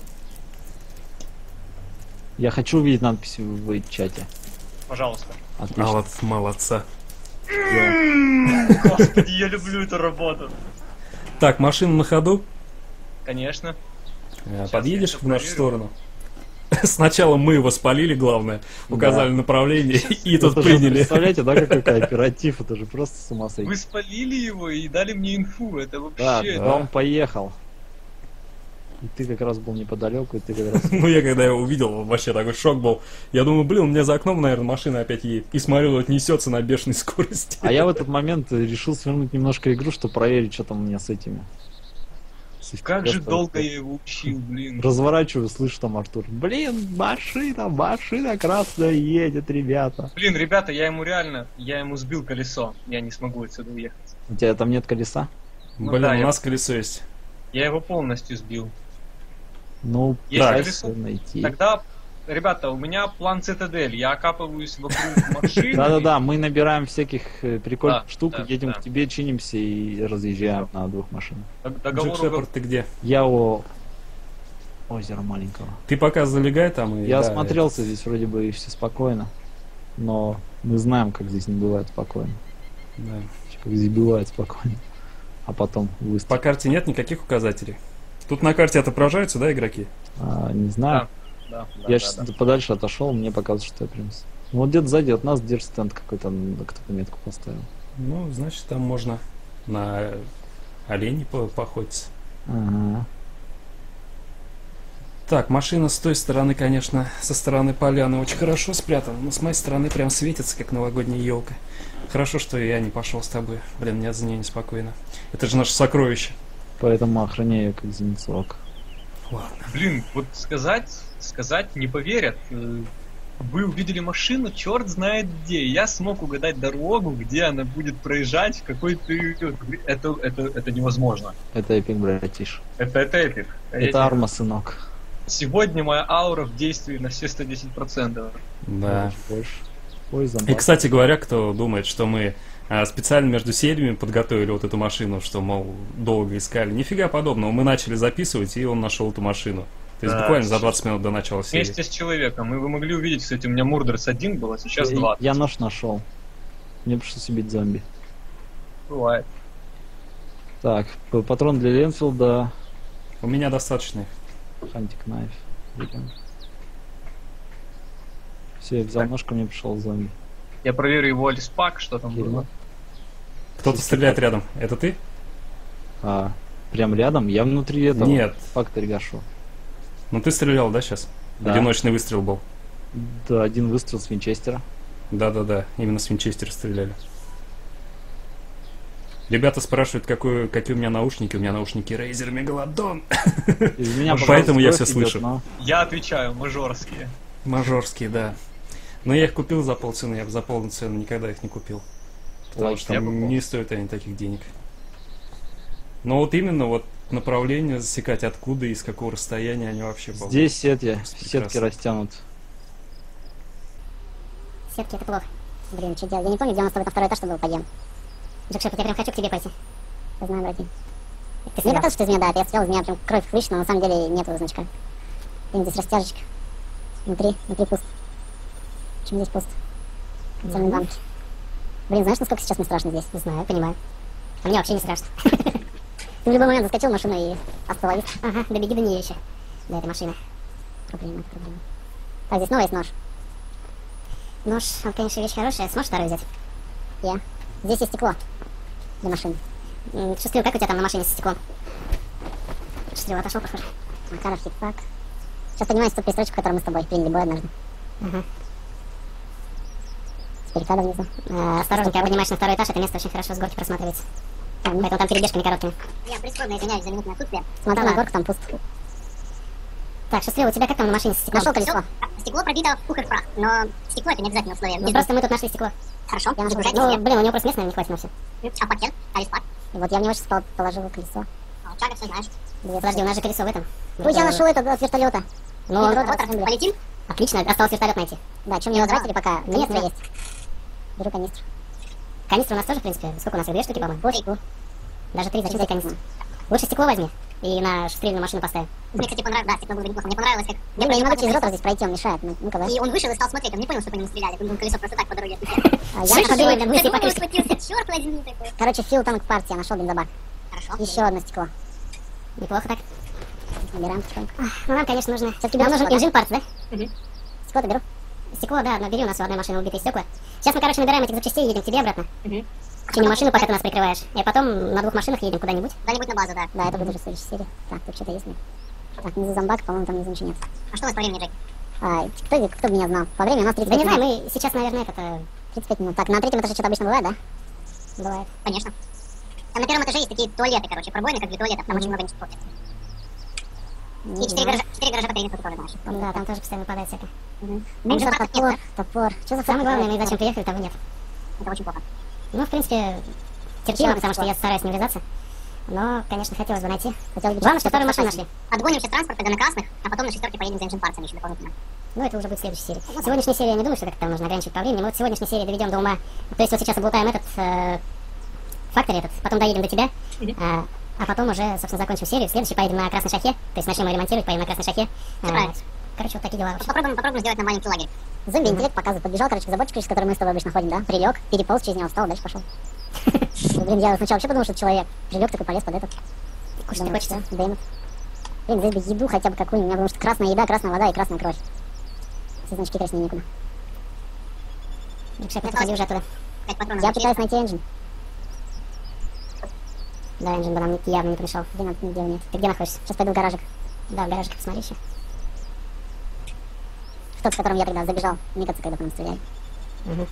Я хочу увидеть надпись в чате. Пожалуйста. Отлично. А вот молодца. Господи, я люблю эту работу. Так, машина на ходу. Конечно. Подъедешь я в нашу проверю. сторону? Сначала мы его спалили, главное. Указали Да. направление и тут Это же, приняли. представляете, да, какой кооператив, это же просто с ума сойти. Вы спалили его и дали мне инфу, это Да, вообще... да, он поехал. И ты как раз был неподалеку, и ты как раз... Ну, я когда его увидел, вообще такой шок был. Я думаю, блин, у меня за окном, наверное, машина опять едет. И смотрю, вот несется на бешеной скорости. А я в этот момент решил свернуть немножко игру, чтобы проверить, что там у меня с этими. Как же Просто долго я его учил, блин. Разворачиваю, слышу там Артур. Блин, машина красная едет, ребята. Блин, ребята, я ему сбил колесо. Я не смогу отсюда уехать. У тебя там нет колеса? Ну Блин, да, у я- нас колесо есть. Я его полностью сбил. Ну, Есть пытайся колесо? найти. Тогда, ребята, у меня план Цитадель. Я окапываюсь вокруг машины. Да-да-да, мы набираем всяких прикольных Да, штук, да, едем да. к тебе, чинимся и разъезжаем на 2 машинах. Договор Джек Шепард, ты где? Я у озера маленького. Ты пока залегай там и... Я да, осмотрелся, здесь вроде бы и все спокойно. Но мы знаем, как здесь не бывает спокойно. да. Как здесь бывает спокойно. А потом выстрел. По карте нет никаких указателей. Тут на карте отображаются, да, игроки? Не знаю. Да, Я сейчас подальше отошел, мне показывает, что я прям... Ну, вот где-то сзади от нас держстенд какой-то, кто-то метку поставил. Ну, значит, там можно на оленей поохотиться. Ага. Так, машина с той стороны, конечно, со стороны поляны очень хорошо спрятана, но с моей стороны прям светится, как новогодняя елка. Хорошо, что я не пошел с тобой. Блин, мне за ней неспокойно. Это же наше сокровище. Поэтому охраняю ее как зеницок. Ладно. Блин, вот сказать не поверят. вы увидели машину, черт знает где. Я смог угадать дорогу, где она будет проезжать, в какой период. Это невозможно. Это эпик, братиш. Это эпик. Это арма, сынок. Сегодня моя аура в действии на все 110%. Да. Больше. Ой, И, зомбак. кстати говоря, кто думает, что мы специально между сериями подготовили вот эту машину, что, мол, долго искали. Нифига подобного. Мы начали записывать, и он нашел эту машину. То есть Да, буквально за 20 минут до начала серии. Вместе с человеком. И вы могли увидеть, кстати, у меня Мурдерс 1 был, а сейчас 2. Я нож нашел. Мне пришлось убить зомби. Бывает. Так, патрон для Ленфилда. У меня достаточно их. Хантик найф. Все, я взял Так. нож, ко мне пришел зомби. Я проверю его альспак, что там было. Кирилл. Кто-то стреляет рядом. Это ты? Прям рядом? Я внутри этого. Нет. Фактори гашу. Ну ты стрелял, да, сейчас? Да. Одиночный выстрел был. Да, один выстрел с винчестера. Да-да-да, именно с Винчестера стреляли. Ребята спрашивают, какие у меня наушники. У меня наушники Razer Megalodon. Из меня, Поэтому я пожалуйста, всё кровь слышу. идет, но Я отвечаю, мажорские. Мажорские, да. Но я их купил за полцены, я бы за полную цену никогда их не купил. Потому Ой, что я бы не стоят они таких денег. Но вот именно вот направление засекать, откуда и с какого расстояния они вообще балдеют. здесь сетки Прекрасно. растянут. Сетки это плохо. Блин, что делать? Я не помню, где у нас на второй этаж, чтобы был подъем. Джекшеп, я прям хочу к тебе пойти. Я знаю, братья. Ты Мне снял? показалось, что из меня, да, я стрелял, из меня прям кровь вышла, но на самом деле нету значка. Блин, здесь растяжечка. Внутри пусто. Почему здесь пусто? Специальные банки. Блин, знаешь, насколько сейчас мне страшно здесь? Не знаю, понимаю. А мне вообще не страшно. Ты в любой момент заскочил в машину и остановился. Ага, добеги до нее еще. До этой машины. Проблема. Так, здесь снова есть нож. Нож, он, конечно, вещь хорошая. Сможешь второй взять? Я. Здесь есть стекло для машины. Шестрил, как у тебя там на машине со стеклом? Шестрил отошел, похоже. Макаров, хитпак. Сейчас поднимается тот перестройчик, в котором мы с тобой приняли бой однажды. Ага. С перекада внизу. Осторожно, когда поднимаешь на второй этаж, это место очень хорошо с горки просматривается. Поэтому там перебежками короткими. Я прискорбно извиняюсь за минутное отсутствие. Смотрю на горку, там пусто. Так, Шестрил, у тебя как там на машине со стеклом? Нашел колесо. Стекло пробито в пух и в прах, но стекло это не обязательно условие. Ну, просто мы тут нашли стекло. Хорошо, Я нашел. загружайте Ну, себе. блин, у него просто места, наверное, не хватит на все. А пакет, алиспак. И вот я в него сейчас положил колесо. Чага, все знаешь. Подожди, у нас же колесо в этом. Ой, я нашел это от вертолета. Ну, он- Полетим? Отлично, осталось вертолет найти. Да, чем мне его Да. тратили, пока канистра есть. Беру канистру. Канистру у нас тоже, в принципе, сколько у нас? 2 штуки, по-моему? Пофигу. Даже 3, зачем тебе канистру? Лучше стекло возьми и на шестрельную машину поставим. Мне, кстати, понравилось, да, стекло было неплохо. Мне понравилось, как... Блин, я не могу через ротор здесь пройти, он мешает. Ну-ка, да. И он вышел и стал смотреть, он не понял, что по нему стреляли. Он думал, колесо просто так по дороге отлетело. А я Слышь, нашел, я мысли по думал, крышке. схватился, черт возьми такой. Короче, фил танк партии, я нашел бензобак. Хорошо. Еще одно стекло. Неплохо так. Набираем потихоньку. Ну, нам, конечно, нужно... Все-таки Нам беру нужен стекло, engine parts, да? Мгм. Стекло-то беру. Стекло, да, набери, у нас у одной машины убитые стекла. Сейчас мы, короче, набираем этих запчастей и едем к тебе обратно. Мгм. Чиним машину, пока ты нас прикрываешь. И потом на 2 машинах едем куда-нибудь. Куда-нибудь на базу, да. Да, это будет уже в следующей серии. Так, тут что-то есть? Нет? Так, внизу зомбак, по-моему, там внизу ничего нет. А что у нас по времени, Джек? Кто бы меня знал? По времени у нас 35 Да не знаю, минут. мы сейчас, наверное, это 35 минут. Так, на третьем этаже что-то обычно бывает, да? бывает. Конечно. Там на первом этаже есть такие туалеты, короче, пробоины, как для туалетов. Там очень много ничего. Не И 4 знаю. гаража батарейных, ты тоже знаешь. Да, там тоже постоянно падает всякое. Бензор, Бензопарка топор, нет, топор. Что за Самое главное, мы факт? зачем приехали, того нет. Это очень плохо. Ну, в принципе, терпимо, потому что я стараюсь не ввязаться. Но, конечно, хотелось бы найти. Главное, что вторую машину нашли. Отгоним сейчас транспорт тогда на красных, а потом на шестерке поедем за engine-парцами еще дополнительно. Ну, это уже будет в следующей серии. Сегодняшняя серия, я не думаю, что как-то там нужно ограничивать по времени. Мы вот сегодняшней серии доведем до ума. То есть вот сейчас облутаем этот фактори этот, потом доедем до тебя, а потом уже, собственно, закончим серию. В следующей поедем на Красной Шахе. То есть начнем ее ремонтировать, поедем на Красной Шахе. правильно. Короче, вот такие дела. Вот попробуем сделать нам маленький лагерь. Зомби-интеллект показывает. Подбежал, короче, к заборчику, через который мы с тобой обычно ходим, да? Прилег, переполз через него, встал, дальше пошел. Блин, я сначала вообще подумал, что это человек. Прилег, такой полез под этот. Кушать не хочется. Дымит. Блин, здесь бы еду хотя бы какую-нибудь, потому что красная еда, красная вода и красная кровь. Все значки краснее некуда. Джекшеп, уходи уже оттуда. 5 патронов. Я пытаюсь найти engine. Да, Энджин бы нам явно не помешал. Где нет? Ты где находишься? Сейчас пойду в гаражик. Да, в гаражике посмотри еще. В тот, в котором я тогда забежал, микаться, когда по нам стреляли. Угу.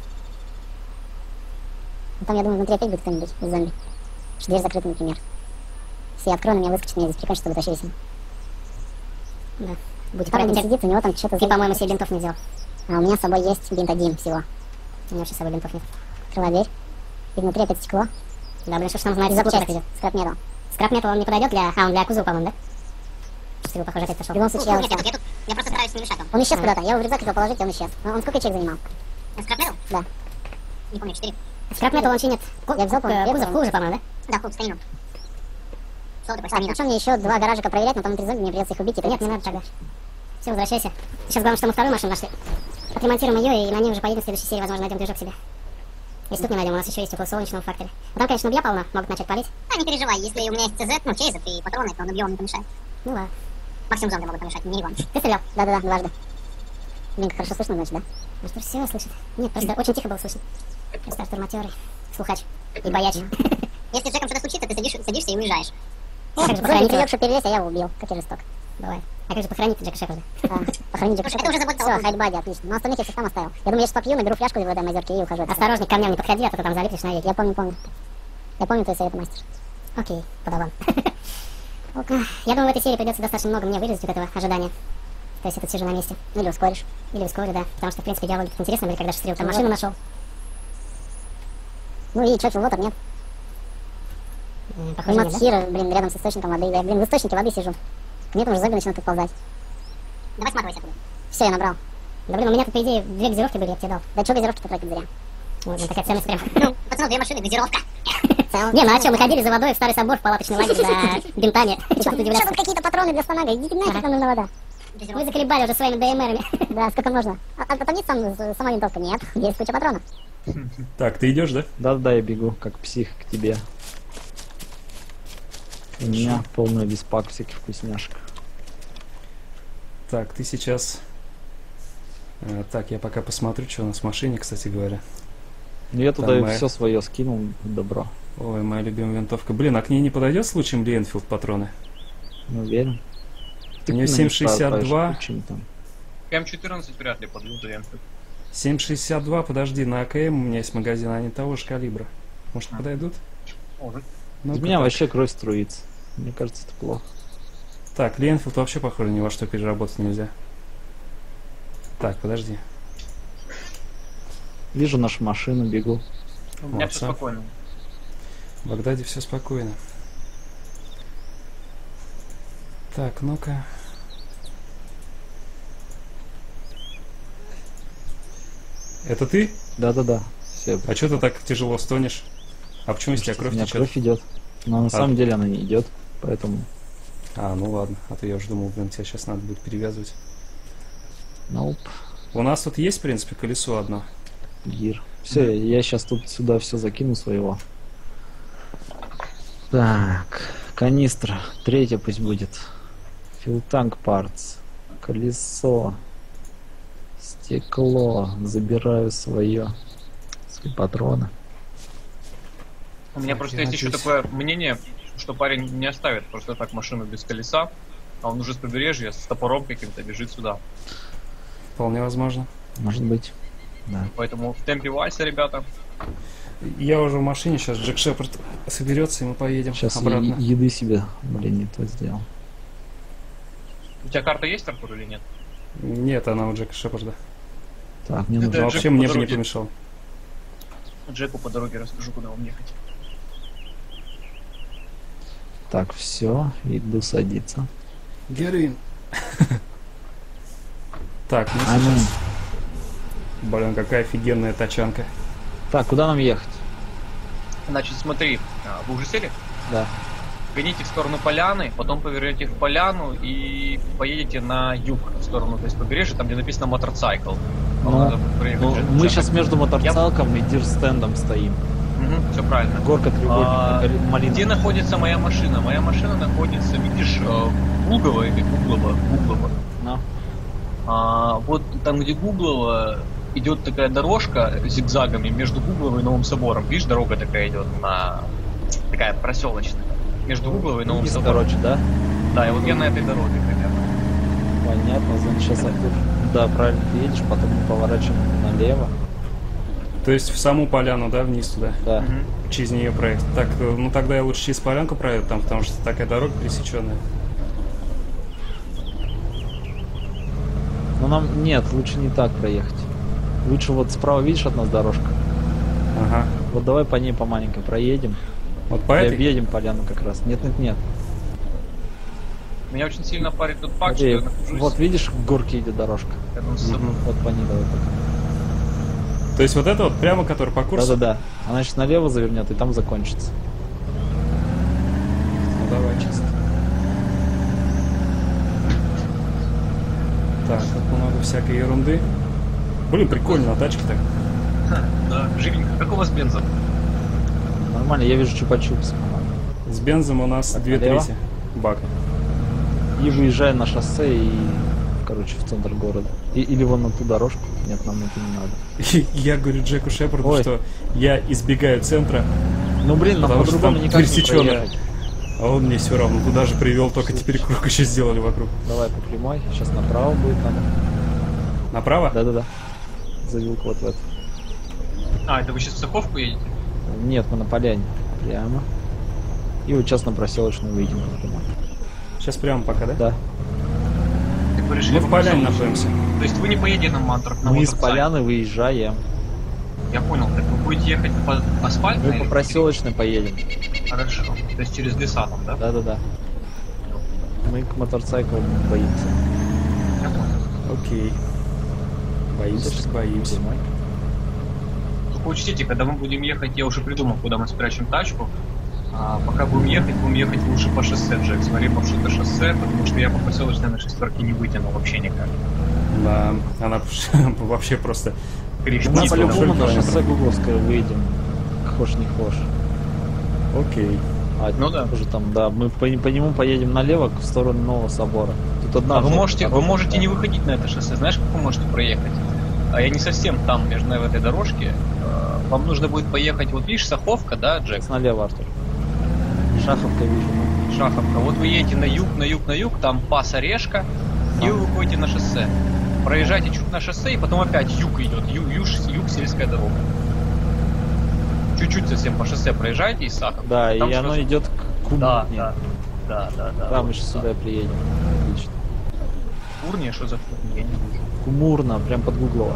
Ну, там, я думаю, внутри опять будет кто-нибудь из зомби. Что дверь закрыта, например. Если я открою, на меня выскочит, меня здесь прикончит, чтобы затащились. Да. Будь Парень аккуратнее. сидит, у него там что-то... Ты, по-моему, себе бинтов не взял. А у меня с собой есть бинт один всего. У меня вообще с собой бинтов нет. Открываю дверь. И внутри опять стекло. Да, блин, что ж нам знает запчасть идет. Скрап метал. Скрап метал он не подойдет для... А, он для кузова, по-моему, да? Что-то похоже, опять пошел. В любом случае, я Нет, ушел. я просто стараюсь не мешать вам. Он исчез куда-то. Я его в рюкзак хотел положить, и он исчез. Он сколько ячеек занимал? Скрапметал? Да. Не помню, 4. Скрап метал он чинит. Я взял, кузов хуже, по-моему, да? Да, клуб, станину. Солоды, Так, причем мне еще 2 гаражика проверять, но там 3 зомби, мне придется их убить. И нет, не надо тогда. Все, возвращайся. Сейчас главное, что мы вторую машину нашли. Отремонтируем ее, и на ней уже поедем в следующей серии, возможно, найдем движок себе. Если тут не найдем, у нас еще есть около солнечного фактора. А там, конечно, бья полно, могут начать палить. А, не переживай, если у меня есть ЦЗ, ну, чейзет и патроны, то он не помешает. Ну ладно. Максимум зомби могут помешать, не вам. Ты стрелял? Да-да-да, дважды. Блин, как хорошо слышно, значит, да? Ну что, все слышит? Нет, просто очень тихо было слышно. Просто Артур матерый, слухач и бояч. Если с Джеком что-то случится, ты садишься и уезжаешь. Как же похоронить Джека, что перелез, а я его убил. Как я жесток. Бывает. А как же похоронить Джека Шепарда? Похоронить Джека Шепарда. Это уже забота Все, о хайдбади, отлично. Но остальных я сейчас там оставил. Я думаю, я сейчас попью, наберу фляжку из воды озерки и ухожу. Осторожней, ко мне не подходи, а то ты там залипнешь навеки. Я помню. Я помню твой совет, мастер. Окей, подаван. Я думаю, в этой серии придется достаточно много мне вырезать вот этого ожидания. То есть я тут сижу на месте. Или ускоришь. Или ускорю, да. Потому что, в принципе, диалоги интересно были, когда Шестрил там машину нашел. Ну и чё, вот нет. Похоже, нет, да? Блин, рядом с источником воды. Я, блин, в источнике воды сижу. Нет, уже зомби начинают тут ползать. Давай сматывайся оттуда. Все, я набрал. Да блин, у меня тут, по идее, 2 газировки были, я тебе дал. Да чё газировки-то тратить зря? Вот, ну, такая ценность прям. Ну, пацанов, 2 машины, газировка. Не, ну а чё, мы ходили за водой в Старый Собор, в палаточный лагерь за бинтами. Чё тут Что удивляться? тут какие-то патроны для станага? Идите нафиг, нам нужна вода. Вы заколебали уже своими ДМРами. Да, сколько можно? А там есть сама винтовка? Нет, есть куча патронов. Так, ты идешь, да? Да-да, я бегу, как псих к тебе. У меня полный виспак всяких вкусняшек. Так, ты сейчас... Так, я пока посмотрю, что у нас в машине, кстати говоря. Ну я туда Там моя- все свое скинул, добро. Ой, моя любимая винтовка. Блин, а к ней не подойдет случаем ли Энфилд патроны? Не уверен. У нее 7,62. М14 вряд ли подъют, я 7,62, подожди, на АКМ у меня есть магазин, они того же калибра. Может, подойдут? Может. Ну, Из меня вообще кровь струится. Мне кажется, это плохо. Так, Ленфилд вообще, похоже, ни во что переработать нельзя. Так, подожди. Вижу нашу машину, бегу. У меня все Молодца. спокойно. В Багдаде все спокойно. Так, ну-ка. Это ты? Да-да-да. Все. А что ты так тяжело стонешь? А почему из тебя кровь У меня течет? кровь идет. Но на самом деле она не идет. Поэтому. А, ну ладно. А то я уже думал, блин, тебя сейчас надо будет перевязывать. Nope. У нас тут есть, в принципе, колесо одно. Гир. Все, я сейчас тут сюда все закину своего. Так, канистра. 3 пусть будет. Филтанк партс. Колесо. Стекло. Забираю свои патроны. У меня Так, просто я есть еще надеюсь. такое мнение, что парень не оставит просто так машину без колеса, а он уже с побережья с топором каким-то бежит сюда. Вполне возможно. Может быть. Да. Поэтому в темпе вальса, ребята. Я уже в машине, сейчас Джек Шепард соберется, и мы поедем Сейчас обратно. еды себе, блин, не то сделал. У тебя карта есть, Артур, или нет? Нет, она у Джека Шепарда. Так, мне Да, нужно. да. Вообще Джек мне по бы не дороге. помешал. Джеку по дороге расскажу, куда вам ехать. Так, все, иду садиться. Get Так, ну А ну. сейчас... Блин, какая офигенная тачанка. Так, куда нам ехать? Значит, смотри, вы уже сели? Да. Гоните в сторону поляны, потом повернете в поляну и поедете на юг, в сторону, то есть побережья, там где написано мотоцикл. Ну, мы сейчас между моторцалком и дирстендом стоим. Все правильно. Горка треугольник, малина. Где находится моя машина? Моя машина находится, видишь, Гуглово или Гуглово? Ну, Вот там, где Гуглово, идет такая дорожка зигзагами между Гуглово и Новым Собором. Видишь, дорога такая идет, такая проселочная. Между Гуглово и Новым вниз, Собором. короче, да? Да, и вот я на этой дороге примерно. Понятно, значит, сейчас Артур. Да, правильно ты едешь, потом мы поворачиваем налево. То есть в саму поляну, да, вниз туда? Да. Через нее проехать. Так, ну тогда я лучше через полянку проеду, там, потому что такая дорога пересеченная. Ну, нам... Нет, лучше не так проехать. Лучше вот справа, видишь, от нас дорожка? Ага. Вот давай по ней по маленькой проедем. Вот по И этой? объедем поляну как раз. Нет. Меня очень сильно парит тот факт, что Смотри, я нахожусь вот видишь, к горке идет дорожка. рядом с собой. Вот по ней давай пока. То есть вот это вот прямо, который по курсу? Да-да-да. Она сейчас налево завернет и там закончится. Ну давай, чисто. Так, тут много всякой ерунды. Блин, прикольно на тачке так. Да, живенько. Как у вас бенза? Нормально, я вижу чупа-чупс. С бензом у нас Так, 2/3 налево? бака. И выезжаем на шоссе и, короче, в центр города. Или вон на ту дорожку. Нет, нам это не надо. И я говорю Джеку Шепарду, Ой. что я избегаю центра, Ну блин, нам Потому что по-другому там никак не пересечённо. проехать. а он мне все равно туда же привел, только теперь круг еще сделали вокруг. Давай по прямой, сейчас направо будет надо. Направо? Да-да-да. Завилка вот в эту. А, это вы сейчас в Саховку едете? Нет, мы на поляне. Прямо. И вот сейчас на проселочную выйдем. Сейчас прямо пока, да? Да. Так вы решили Мы в поляне по-простому? находимся. То есть вы не поедете на Мантрах, на Мы из Моторсайкле? поляны выезжаем. Я понял, так вы будете ехать по асфальту? Мы по проселочной поедем. Хорошо. То есть через леса там, да? Да-да-да. Мы к моторциклу боимся. Я понял. Окей. Боимся, Сейчас боимся. прямой. Только учтите, когда мы будем ехать, я уже придумал, куда мы спрячем тачку. А пока будем ехать лучше по шоссе, Джек. Смотри маршруты шоссе, потому что я по проселочной на шестерке не вытяну вообще никак. Да, она вообще просто... Кричит, Мы Низ по-любому большой на километр. шоссе Гугловское выйдем. Хошь не хошь. Окей. А Ну да. уже там, да, мы по нему поедем налево в сторону Нового собора. Тут одна А вы же можете дорога, да. не выходить на это шоссе. Знаешь, как вы можете проехать? А я не совсем там, между в этой дорожке. Вам нужно будет поехать, вот видишь, Саховка, да, Джек? Сейчас налево, Артур. Шаховка вижу. Ну. Шаховка. Вот вы едете на юг, там пас Орешка, и Да. вы выходите на шоссе. Проезжайте чуть на шоссе, и потом опять юг идет, юг сельская дорога. Чуть-чуть совсем по шоссе проезжайте и Сахов. Да, Там и оно что-то- идет к Кумурне. Да. Да, мы сейчас сюда приедем. Отлично. Курния, что за курния? Я не вижу. Кумурна, прям под Гуглово.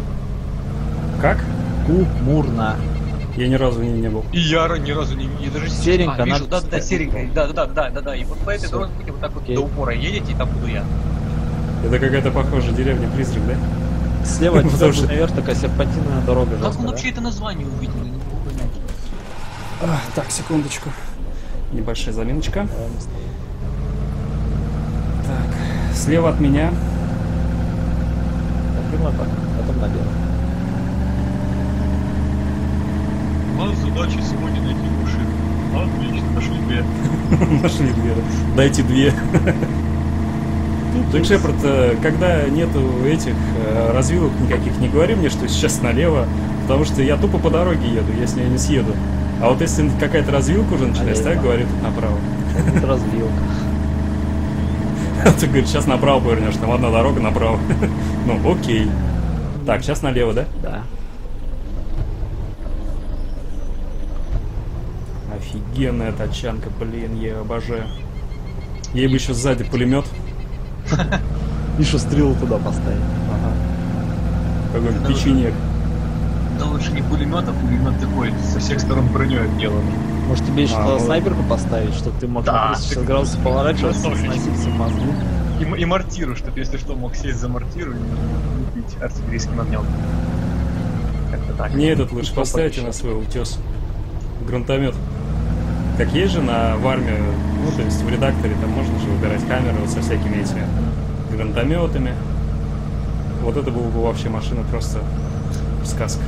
Как? Кумурна. Я ни разу не был. И я ни разу не видел. Даже Серенькая, вижу, надо да, встать. серенькая. Да. И вот по этой Всё. дороге будете вот так вот Окей. до упора едете, и там буду я. Это какая-то похожая деревня-призрак, да? Слева от тебя Потому будет что- наверх такая серпантинная дорога Как он жесткая, вообще это название увидел? Я не могу понять. Так, секундочку. Небольшая заминочка. да? Так, слева от меня. Так, прямой так, потом налево. У нас задача сегодня найти машину. Отлично, нашли две. Нашли две. Дайте две. Джек Шепард, когда нету этих развилок никаких, не говори мне, что сейчас налево, потому что я тупо по дороге еду, я с нее не съеду. А вот если какая-то развилка уже начинается, так Налево. говори тут направо. Тут развилка. Ты говоришь, сейчас направо повернешь, там одна дорога направо. Ну, окей. Так, сейчас налево, да? Да. Офигенная тачанка, блин, я её обожаю. Ей бы еще сзади пулемет. Еще стрелу туда поставить. Ага. Какой-нибудь Да, печенек. Да лучше не пулемет, а пулемет такой со всех сторон броней отделанный. Может тебе еще А, туда вот. снайперку поставить, чтобы ты мог Да, на 360 градусов поворачиваться, красавчик. сносить все мозги. И мортиру, чтобы если что, мог сесть за мортиру и не бить артиллерийским огнем. Как-то так. Не этот лучше Топор поставите еще. на свой утес. Гранатомет. Как есть же в армию, ну то есть в редакторе там можно же выбирать камеры вот со всякими этими гранатометами. Вот это была бы вообще машина просто сказка.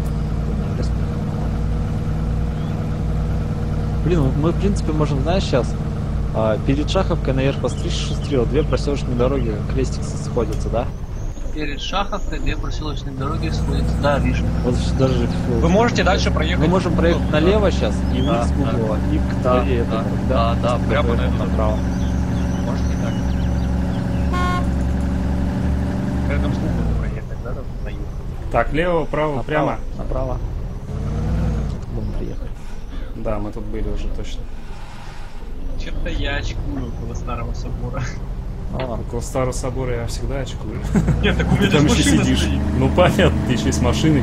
Блин, мы в принципе можем, знаешь, сейчас перед Шаховкой наверх постричь шустрел, две проселочные дороги, крестик сходятся, да? Перед Шаховкой две проселочные дороги сходятся. Да, вижу. Вот даже Вы можете дальше проехать? мы можем проехать налево сейчас и Да, вниз да. Гуглова, и к Да, твоей да, этой, да, просто прямо на поехать эту направо. Можете так. Рядом с Гуглом проехать, да, на юг? Так, лево, право, прямо. Направо. Будем приехать. Да, мы тут были уже точно. Что-то я очкую около старого собора. А, Около Старого собора я всегда очкую. Нет, так у меня Ты там здесь еще машина сидишь. стоит. Ну понятно, ты еще и с машиной.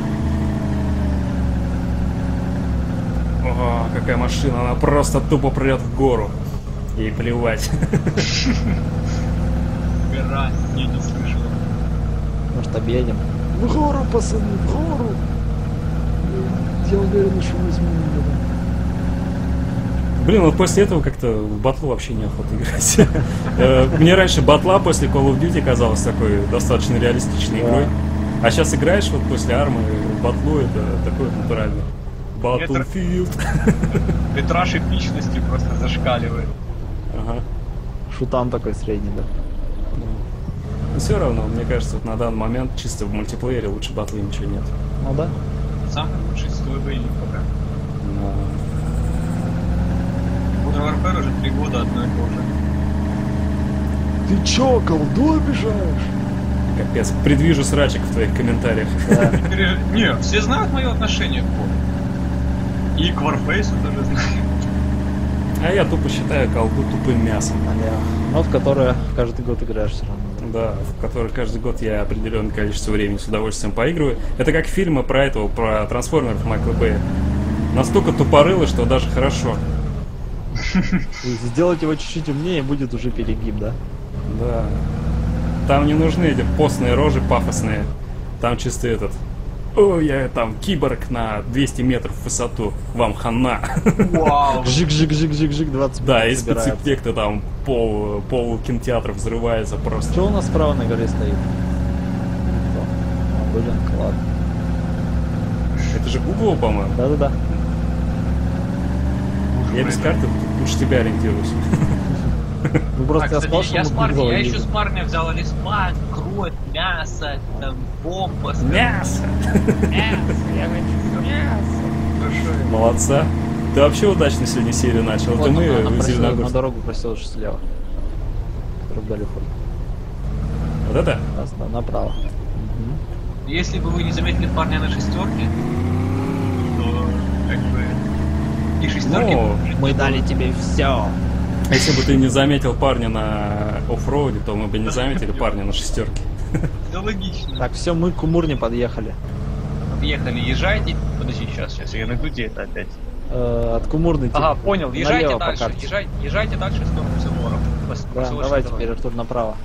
О, какая машина, она просто тупо прет в гору. Ей плевать. Гора, не слышал. может, объедем? В гору, пацаны, в гору! Я уверен, что возьму его. Блин, вот после этого как-то в батлу вообще неохота играть. Мне раньше батла после Call of Duty казалась такой достаточно реалистичной Да. игрой. А сейчас играешь вот после армы в батлу, это такой вот натуральный. Battlefield. Метраж эпичности просто зашкаливает. Ага. Шутан такой средний, да. Но все равно, мне кажется, вот на данный момент чисто в мультиплеере лучше батлы ничего нет. Ну да. Самый лучший сетевой боевик пока. Но Modern Warfare уже 3 года одно и то же. Ты чё, колду обижаешь? капец, предвижу срачек в твоих комментариях. Да. Не, все знают мое отношение к Коду. И к Warface тоже знают. А я тупо считаю колду тупым мясом. Но в которое каждый год играешь все равно. Да, в который каждый год я определенное количество времени с удовольствием поигрываю. Это как фильмы про этого, про трансформеров Майкла Бэя. Настолько тупорыло, что даже хорошо. И сделать его чуть-чуть умнее, будет уже перегиб, да? Да. Там не нужны эти постные рожи пафосные. Там чисто этот... О, я там киборг на 200 метров в высоту. Вам хана. Вау. Жик-жик-жик-жик-жик, 20 минут Да, из собирается. спецэффекта там пол кинотеатра взрывается просто. Что у нас справа на горе стоит? Кто? А, блин, клад. Это же Google, по-моему. Да-да-да. Я без карты лучше тебя ориентируюсь. Ну просто я сказал, что я, мы с парня, Google я едем. еще с парня взял лиспак, кровь, мясо, там, бомба. Мясо! Мясо, я хочу мясо. Хорошо. Молодца. Ты вообще удачно сегодня серию начал. Вот Это мы она в просила на Зеленогорске. дорогу просила уже слева. Который вдали ходит. Вот это? Раз, да, направо. Мгм. Если бы вы не заметили парня на шестерке, то как бы и шестерки. Ну, Мы дали тебе все. если бы ты не заметил парня на оффроуде, то мы бы не заметили парня на шестерке. Да логично. Так, все, мы к Умурне подъехали. Подъехали, езжайте. Подожди, сейчас, я найду где это опять. От Кумурны. Ага, понял, езжайте налево по дальше, карте. езжайте дальше в сторону Севоров. Да, давай теперь, Артур, направо.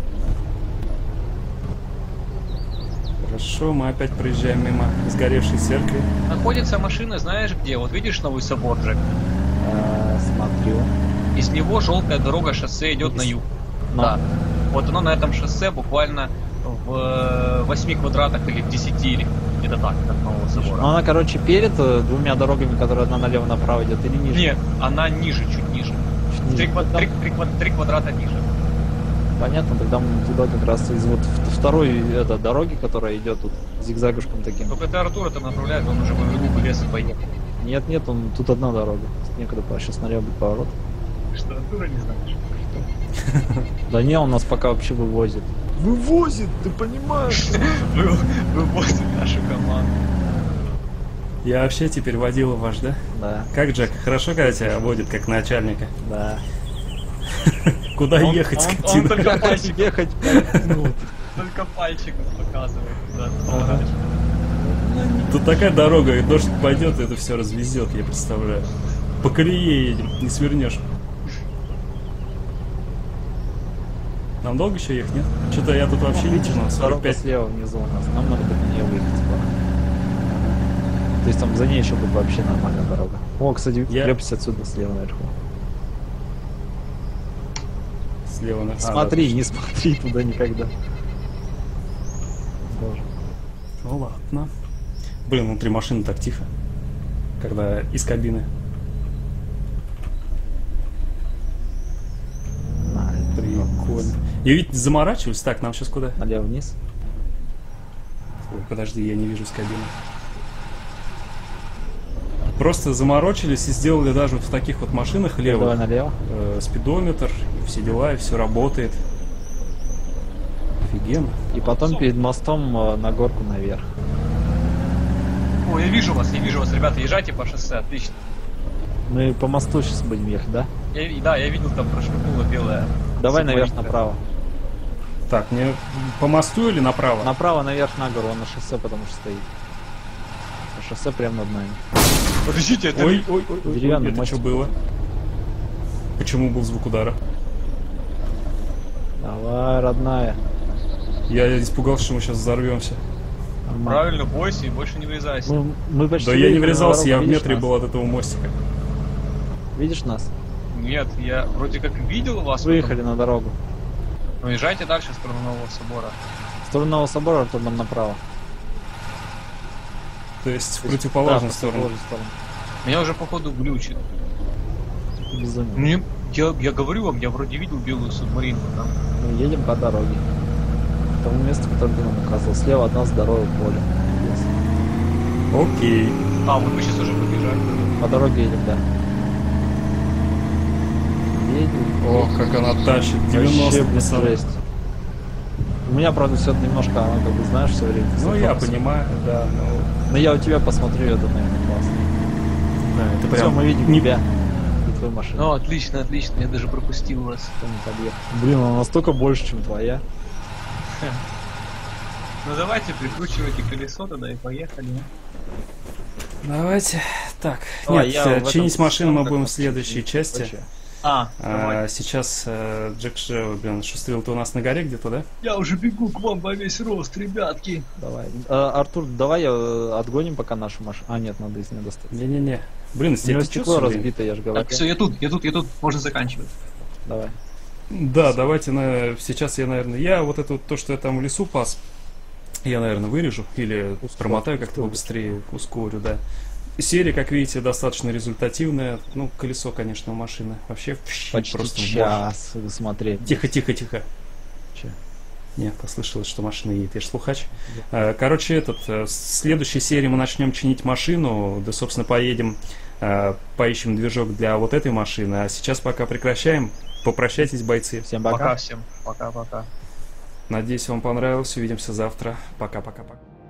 Хорошо, мы опять проезжаем мимо сгоревшей церкви. Находится машина, знаешь где? Вот видишь новый собор, Джек? Смотрю. Из него желтая дорога, шоссе идет на юг. Но. Да. Вот оно на этом шоссе буквально в 8 квадратах или в 10 или где-то так, от нового Ну, собора. она, короче, перед двумя дорогами, которые одна налево направо идет, или ниже? Нет, она ниже, чуть ниже. Чуть ниже. Три квадрата ниже. Понятно, тогда мы туда как раз из вот второй дороги, которая идет тут зигзагушком таким. Только ты Артура-то направляет, он уже в лес и поехал. Нет, нет, тут одна дорога. Некуда, сейчас налево будет поворот. Что, Артура не знаешь? Да не, он нас пока вообще вывозит. Вывозит, ты понимаешь? Вывозит нашу команду. Я вообще теперь водила ваш, да? Да, Как, Джек, хорошо, когда тебя водит как начальника? да. Куда Он- ехать, он скотина? только Как пальчиком, ехать 5 минут? только пальчиком показывает куда Ага. Тут такая дорога, и дождь пойдет, и это все развезет, я представляю. По колее едем, не свернешь. Нам долго еще ехать, нет? Что-то я тут вообще лечу на Дорога 45. слева внизу у нас. Нам надо будет на нее выехать скоро. То есть там за ней еще будет вообще нормальная дорога. О, кстати, Я- крепость отсюда слева наверху. Слева на... Смотри, не смотри туда никогда. Боже. Ну ладно. Блин, внутри машины так тихо. Когда из кабины. Прикольно. Я ведь заморачиваюсь. Так, нам сейчас куда? Налево вниз. Ой, подожди, я не вижу с кабины. Просто заморочились и сделали даже вот в таких вот машинах Давай левых налево. спидометр, и все дела, и все работает. Офигенно. И потом перед мостом на горку наверх. О, я вижу вас, ребята, езжайте по шоссе, отлично. Мы по мосту сейчас будем ехать, да? Да, я видел, там прошмыгнула белая. Давай наверх субмаринка. направо. Так, мне по мосту или направо? Направо, наверх, на гору, он на шоссе, потому что стоит. А шоссе прямо над нами. Подождите, это... Ой, ой, ой, ой, Деревянный это мостик. что было? Почему был звук удара? Давай, родная. Я испугался, что мы сейчас взорвемся. Нормально. Правильно, бойся и больше не врезайся. Мы почти Да я не выехали на врезался, я в дорогу. Видишь метре нас? был от этого мостика. Видишь нас? Нет, я вроде как видел вас. Выехали на дорогу. Ну, езжайте дальше в сторону Нового собора. В сторону Нового собора, Артур, нам направо. То есть в То есть, противоположную да, в сторону. противоположную сторону. Меня уже, походу, глючит. Ты безумный. Мне... Я говорю вам, я вроде видел белую субмаринку там. Мы едем по дороге. К тому месту, которое ты нам указывал. Слева от нас здоровое поле. Лес. Окей. А, вот мы сейчас уже побежали. По дороге едем, да. Едем. О, как она тащит. Вообще, 90 блин, пацаны. жесть. У меня, правда, все немножко, она, как бы, знаешь, все время. Ну, я фокусом. понимаю, да. Но я у тебя посмотрю, это, наверное, классно. Да, это Все, прям мы видим не- тебя и твою машину. Ну, отлично, отлично, я даже пропустил вас. Кто не подъехал. Блин, она настолько больше, чем твоя. Ну, давайте прикручивайте колесо тогда и поехали. Давайте. Так, Давай, нет, я в этом чинить машину мы как будем в раз следующей части. Вообще. Давай. Сейчас Джек, блин, Шустрил-то у нас на горе где-то, да? Я уже бегу к вам во весь рост, ребятки. Давай. Артур, давай отгоним пока нашу машину. А, нет, надо из нее достать. Не-не-не. Блин, У тебе него течет стекло всё время. разбито, я же говорю. Так, все, я тут, можно заканчивать. Давай. Да, давайте сейчас я вот это вот, то, что я там в лесу пас, я, наверное, вырежу или промотаю как-то побыстрее, ускорю, да. Серия, как видите, достаточно результативная. Ну, колесо, конечно, у машины вообще в щи Почти просто в час смотреть. Тихо, тихо, тихо. Че? Нет, послышалось, что машина едет. Я ж слухач. Короче, в следующей серии мы начнем чинить машину. Да, собственно, поедем, поищем движок для вот этой машины. А сейчас пока прекращаем. Попрощайтесь, бойцы. Всем Пока пока. всем. Пока-пока. Надеюсь, вам понравилось. Увидимся завтра. Пока-пока-пока.